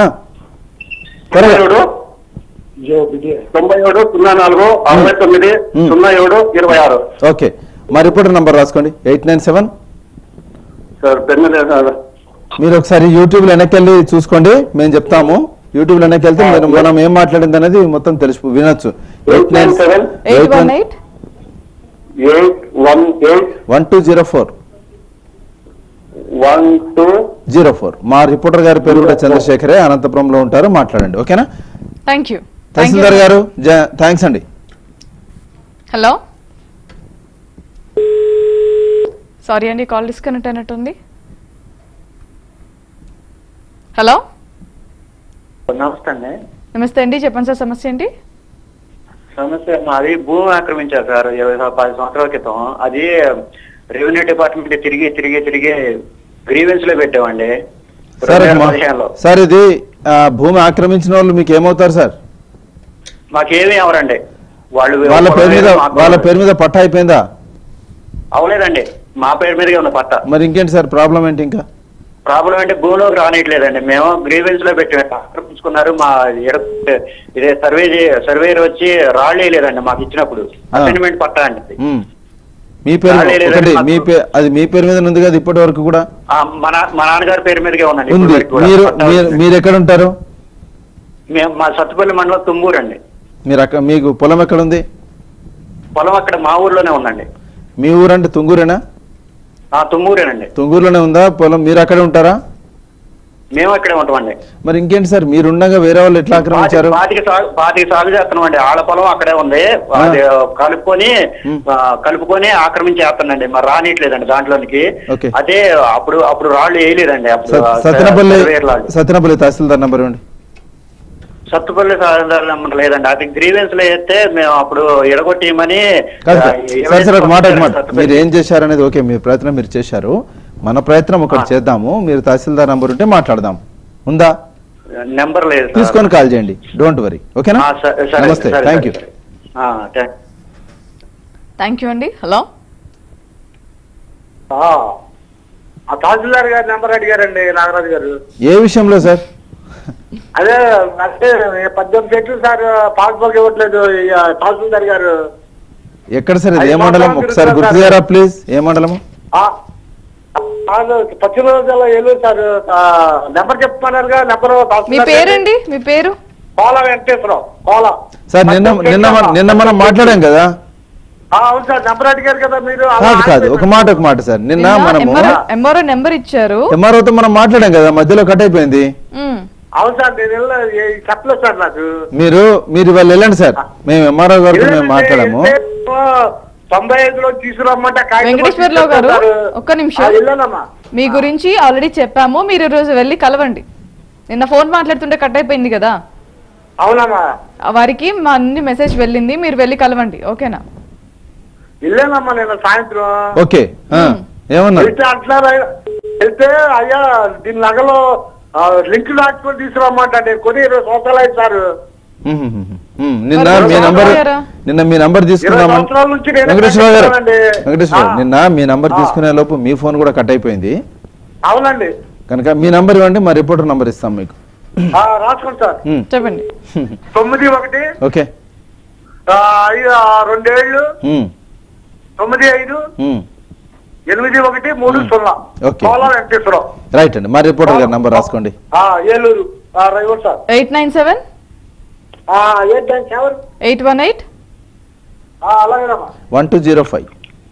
తొంభై ఏడు సున్నా నాలుగు అరవై తొమ్మిది సున్నా ఏడు ఇరవై ఆరు. ఓకే మా రిపోర్టర్ నంబర్ రాసుకోండి ఎయిట్ నైన్ సెవెన్ సార్ పేరు మీద మీరు ఒకసారి యూట్యూబ్ లో వెనకెళ్ళి చూసుకోండి, మేము చెప్తాము. యూట్యూబ్ లో వెనకెళ్తే మీరు మనం ఏం మాట్లాడింది అనేది మొత్తం తెలుసు వినొచ్చు. Eight nine seven eight one eight eight one eight one two zero four one two zero four మా రిపోర్టర్ గారి పేరు కూడా చంద్రశేఖరే, అనంతపురంలో ఉంటారు. మాట్లాడండి, ఓకేనా? థ్యాంక్ యూ తహసీల్దార్ గారు థ్యాంక్స్ అండి. హలో, సారీ అండి, కాల్ డిస్కనెక్ట్ అయినట్టుంది. హలో, నమస్తే అండి. నమస్తే అండి, చెప్పండి సార్, సమస్య ఏంటి? సమస్య మాది భూమి ఆక్రమించారు సార్ ఇరవై పది సంవత్సరాల క్రితం. అది రెవెన్యూ డిపార్ట్మెంట్ తిరిగి తిరిగి తిరిగి గ్రీవెన్స్ లో పెట్టామండి. సార్ ఇది భూమి ఆక్రమించిన వాళ్ళు మీకు ఏమవుతారు సార్? మాకేమీ అవరండి. వాళ్ళు వాళ్ళ పేరు మీద వాళ్ళ పేరు మీద పట్టా అయిపోయిందా? అవలేదండి, మా పేరు మీదగా ఉన్న పట్టా. మరి ఇంకేంటి సార్ ప్రాబ్లం ఏంటి? ఇంకా ప్రాబ్లం అంటే భూమిలోకి రానియట్లేదండి. మేము గ్రీవెన్స్ లో పెట్టి ఆక్రమించుకున్నారు. మా ఇదే సర్వే సర్వేయర్ వచ్చి రాళ్ళు వేయలేదండి మాకు ఇచ్చినప్పుడు. అసైన్మెంట్ పట్టా అండి. మీ పేరు ఒకటి మీ పేరు అది మీ పేరు మీద ఉంది కదా ఇప్పటి వరకు కూడా? మా నాన్నగారి పేరు మీదగా ఉందండి. మీరు మీరు ఎక్కడ ఉంటారు? మేము మా సత్తుపల్లి మండలం తుమ్మూరు అండి. మీరు అక్కడ మీకు పొలం ఎక్కడ ఉంది? పొలం అక్కడ మా ఊర్లోనే ఉందండి. మీ ఊరు అంటే తుంగూరేనా? తుమ్మూరేనండి. తుంగూరులోనే ఉందా పొలం? మీరు అక్కడే ఉంటారా? మేము అక్కడే ఉంటామండి. మరి ఇంకేంటి సార్, మీరు ఉండగా వేరే వాళ్ళు ఎట్లా ఆక్రమించారు? పాతికి సాగు పాతికి సాగు చేస్తున్నామండి. ఆళ్ళ పొలం అక్కడే ఉంది, కలుపుకొని కలుపుకొని ఆక్రమించేస్తానండి. మరి రానియట్లేదండి దాంట్లోనికి. అదే అప్పుడు అప్పుడు రాళ్ళు వేయలేదండి. అప్పుడు సత్యనపల్లి సత్యనపల్లి తహసీల్దార్ నంబర్ ఇవ్వండి. సత్తుపల్లి తహసీల్దార్ నంబర్ లేదండి. అది గ్రీవెన్స్ లో వేస్తే మేము అప్పుడు ఎడగొట్టేయమని. మీరు ఏం చేశారనేది ఓకే, మీ ప్రయత్నం మీరు చేశారు. మన ప్రయత్నం ఒకటి చేద్దాము. మీరు తహసీల్దార్ నంబర్ ఉంటే మాట్లాడదాం. ఉందా? నెంబర్ లేదు, తీసుకొని కాల్ చేయండి. డోంట్ వరీ, ఓకేనా? నమస్తే, థ్యాంక్ యూ. థ్యాంక్ యూ అండి. హలో, తహసీల్దార్ గారి నెంబర్ అడిగారండి నాగరాజు గారు. ఏ విషయంలో సార్? అదే అంటే పద్దెనిమిది సెంట్లు సార్ పాస్బుక్ ఇవ్వట్లేదు తహసీల్దార్ గారు. ఎక్కడ సార్ ఇది? ఏ మండలం ఒకసారి గుర్తు చేయరా ప్లీజ్? ఏ మండలము? పశ్చిమ గోదావరి జిల్లా ఏలూరు సార్. నెంబర్ చెప్తున్నారుగా నెంబర్. మీ పేరండి? మీ పేరు? కోలా వెంకటేశ్వరరావు. కోలా సార్. నిన్న నిన్న నిన్న మనం మాట్లాడాం కదా. అవును సార్, నెంబర్ అడిగారు కదా మీరు. కాదు కాదు ఒక మాట ఒక మాట సార్. నిన్న మనము ఎంఆర్ఓ నెంబర్ ఇచ్చారు, ఎంఆర్ఓతో మనం మాట్లాడాం కదా, మధ్యలో కట్ అయిపోయింది. అవును సార్, నేను చెప్పలేదు సార్ నాకు. మీరు మీరు వాళ్ళు వెళ్ళండి సార్, మేము ఎంఆర్ఓ గారితో మేము మాట్లాడాము. తొంభై ఐదులో తీసుకురమ్మంటే వెంకటేశ్వరరావు గారు ఒక్క నిమిషం, మీ గురించి ఆల్రెడీ చెప్పాము. మీరు ఈ రోజు వెళ్ళి కలవండి. నిన్న ఫోన్ మాట్లాడుతుంటే కట్ అయిపోయింది కదా. అవునమ్మా, వారికి మా అన్ని మెసేజ్ వెళ్ళింది, మీరు వెళ్ళి కలవండి, ఓకేనా? వెళ్ళానమ్మా నేను సాయంత్రం. ఓకే, ఏమన్నారు? అట్లా వెళ్తే అయ్యా దీని నగలో లింక్ డాక్యుమెంట్ తీసుకురమ్మంటే నేను కొన్ని ఇరవై సంవత్సరాలు అయింది సార్. నిన్న మీ నంబర్ నిన్న మీ నంబర్ తీసుకున్నాము వెంకటేశ్వరరావు గారు. వెంకటేశ్వరరావు నిన్న మీ నంబర్ తీసుకునే లోపు మీ ఫోన్ కూడా కట్ అయిపోయింది. అవునండి, కనుక మీ నంబర్ ఇవ్వండి, మా రిపోర్టర్ నంబర్ ఇస్తాం మీకు. రాసుకోండి సార్. చెప్పండి. తొమ్మిది ఒకటి ఓకే రెండేళ్ళు తొమ్మిది ఐదు ఎనిమిది ఒకటి మూడు సున్నా. కోలా వెంకటేశ్వరరావు. రైట్ అండి, మా రిపోర్టర్ గారి నంబర్ రాసుకోండి. ఏలూరు రైవర్ sir. Eight nine seven eight nine seven eight one eight అలాగేనమ్మా one two zero five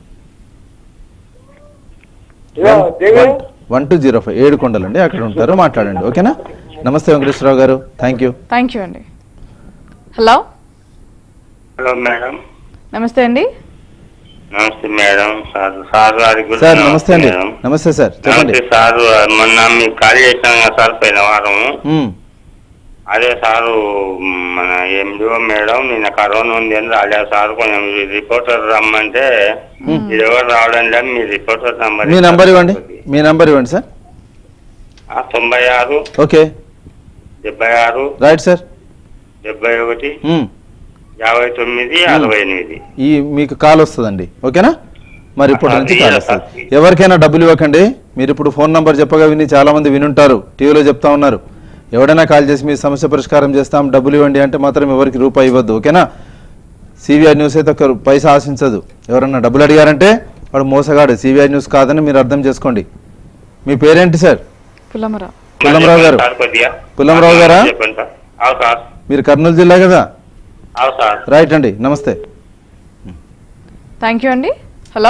one two zero five ఏడు కొండలండి, అక్కడ ఉంటారు, మాట్లాడండి, ఓకేనా? నమస్తే వెంకటేశ్వరరావు గారు, థ్యాంక్ యూ. థ్యాంక్ యూ అండి. Hello hello madam. నమస్తే అండి. నమస్తే మేడం. సార్ సార్ సార్ నమస్తే అండి. నమస్తే సార్, చెప్పండి సార్. మొన్న మీకు కాల్ చేశాను కదా సార్ పోయిన వారం. అదే సారు మన ఎండిఓ మేడం నిన్న కరోనా ఉంది అని రాలేదు సార్. కొంచెం రిపోర్టర్ రమ్మంటే ఇది ఎవరు రావడం లేదు. మీ రిపోర్టర్ నంబర్ మీ నంబర్ ఇవ్వండి. మీ నంబర్ ఇవ్వండి సార్. తొంభై ఆరు ఓకే డెబ్బై ఆరు రైట్ సార్ డెబ్బై ఒకటి యాభై తొమ్మిది అరవై ఎనిమిది. ఈ మీకు కాల్ వస్తుందండి, ఓకేనా? మరి ఇప్పుడు నుంచి కాల్ వస్తుంది. ఎవరికైనా డబ్బులు ఇవ్వకండి. మీరు ఇప్పుడు ఫోన్ నంబర్ చెప్పగా విని చాలా మంది వినుంటారు, టీవీలో చెప్తా ఉన్నారు. ఎవడైనా కాల్ చేసి మీ సమస్య పరిష్కారం చేస్తాం డబ్బులు ఇవ్వండి అంటే మాత్రం ఎవరికి రూపాయి ఇవ్వద్దు, ఓకేనా? సివిఆర్ న్యూస్ అయితే ఒక పైసా ఆశించదు. ఎవరన్నా డబ్బులు అడిగారంటే వాడు మోసగాడు, సివిఆర్ న్యూస్ కాదని మీరు అర్థం చేసుకోండి. మీ పేరేంటి సార్? పుల్లమరావు. పుల్లంరావు గారు. పుల్లంరావు గారా? మీరు కర్నూలు జిల్లా కదా? రైట్ అండి, నమస్తే. థ్యాంక్ యూ అండి. హలో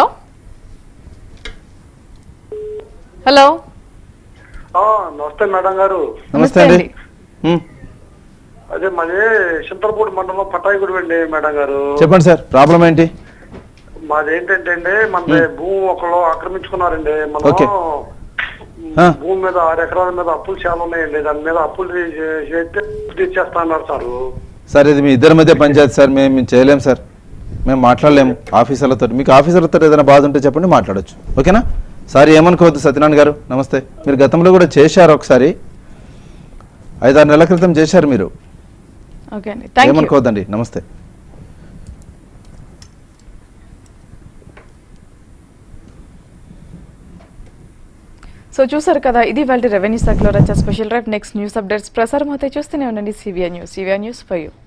హలో నమస్తే మేడం గారు. నమస్తే అండి. అదే మాది చింతలపూడి మండలం పట్టాయిగూడి అండి మేడం గారు. చెప్పండి సార్, ప్రాబ్లం ఏంటి? మాది ఏంటంటే అండి మన భూమి ఒకళ్ళు ఆక్రమించుకున్నారండి. మనం భూమి మీద ఆరు ఎకరాల మీద అప్పులు చాలా ఉన్నాయండి. దాని మీద అప్పులు చేస్తే తీర్చేస్తా అన్నారు సార్. సార్ ఇది మీ ఇద్దరి మధ్య పంచాయతీ సార్, మేము మేము చేయలేము సార్, మేము మాట్లాడలేము ఆఫీసర్లతో. మీకు ఆఫీసర్లతో ఏదైనా బాధ ఉంటే చెప్పండి, మాట్లాడచ్చు. ఓకేనా సార్? ఏమనుకోవద్దు సత్యనారాయణ గారు, నమస్తే. మీరు గతంలో కూడా చేశారు ఒకసారి, ఐదారు నెలల క్రితం చేశారు మీరు. ఏమనుకోవద్దండి, నమస్తే. సో చూసారు కదా, ఇది వాళ్ళ రెవెన్యూ శాఖలో వచ్చే special drive. Next news updates ప్రసారం అవుతాయి, చూస్తూనే ఉండండి CVR news. CVR news for you.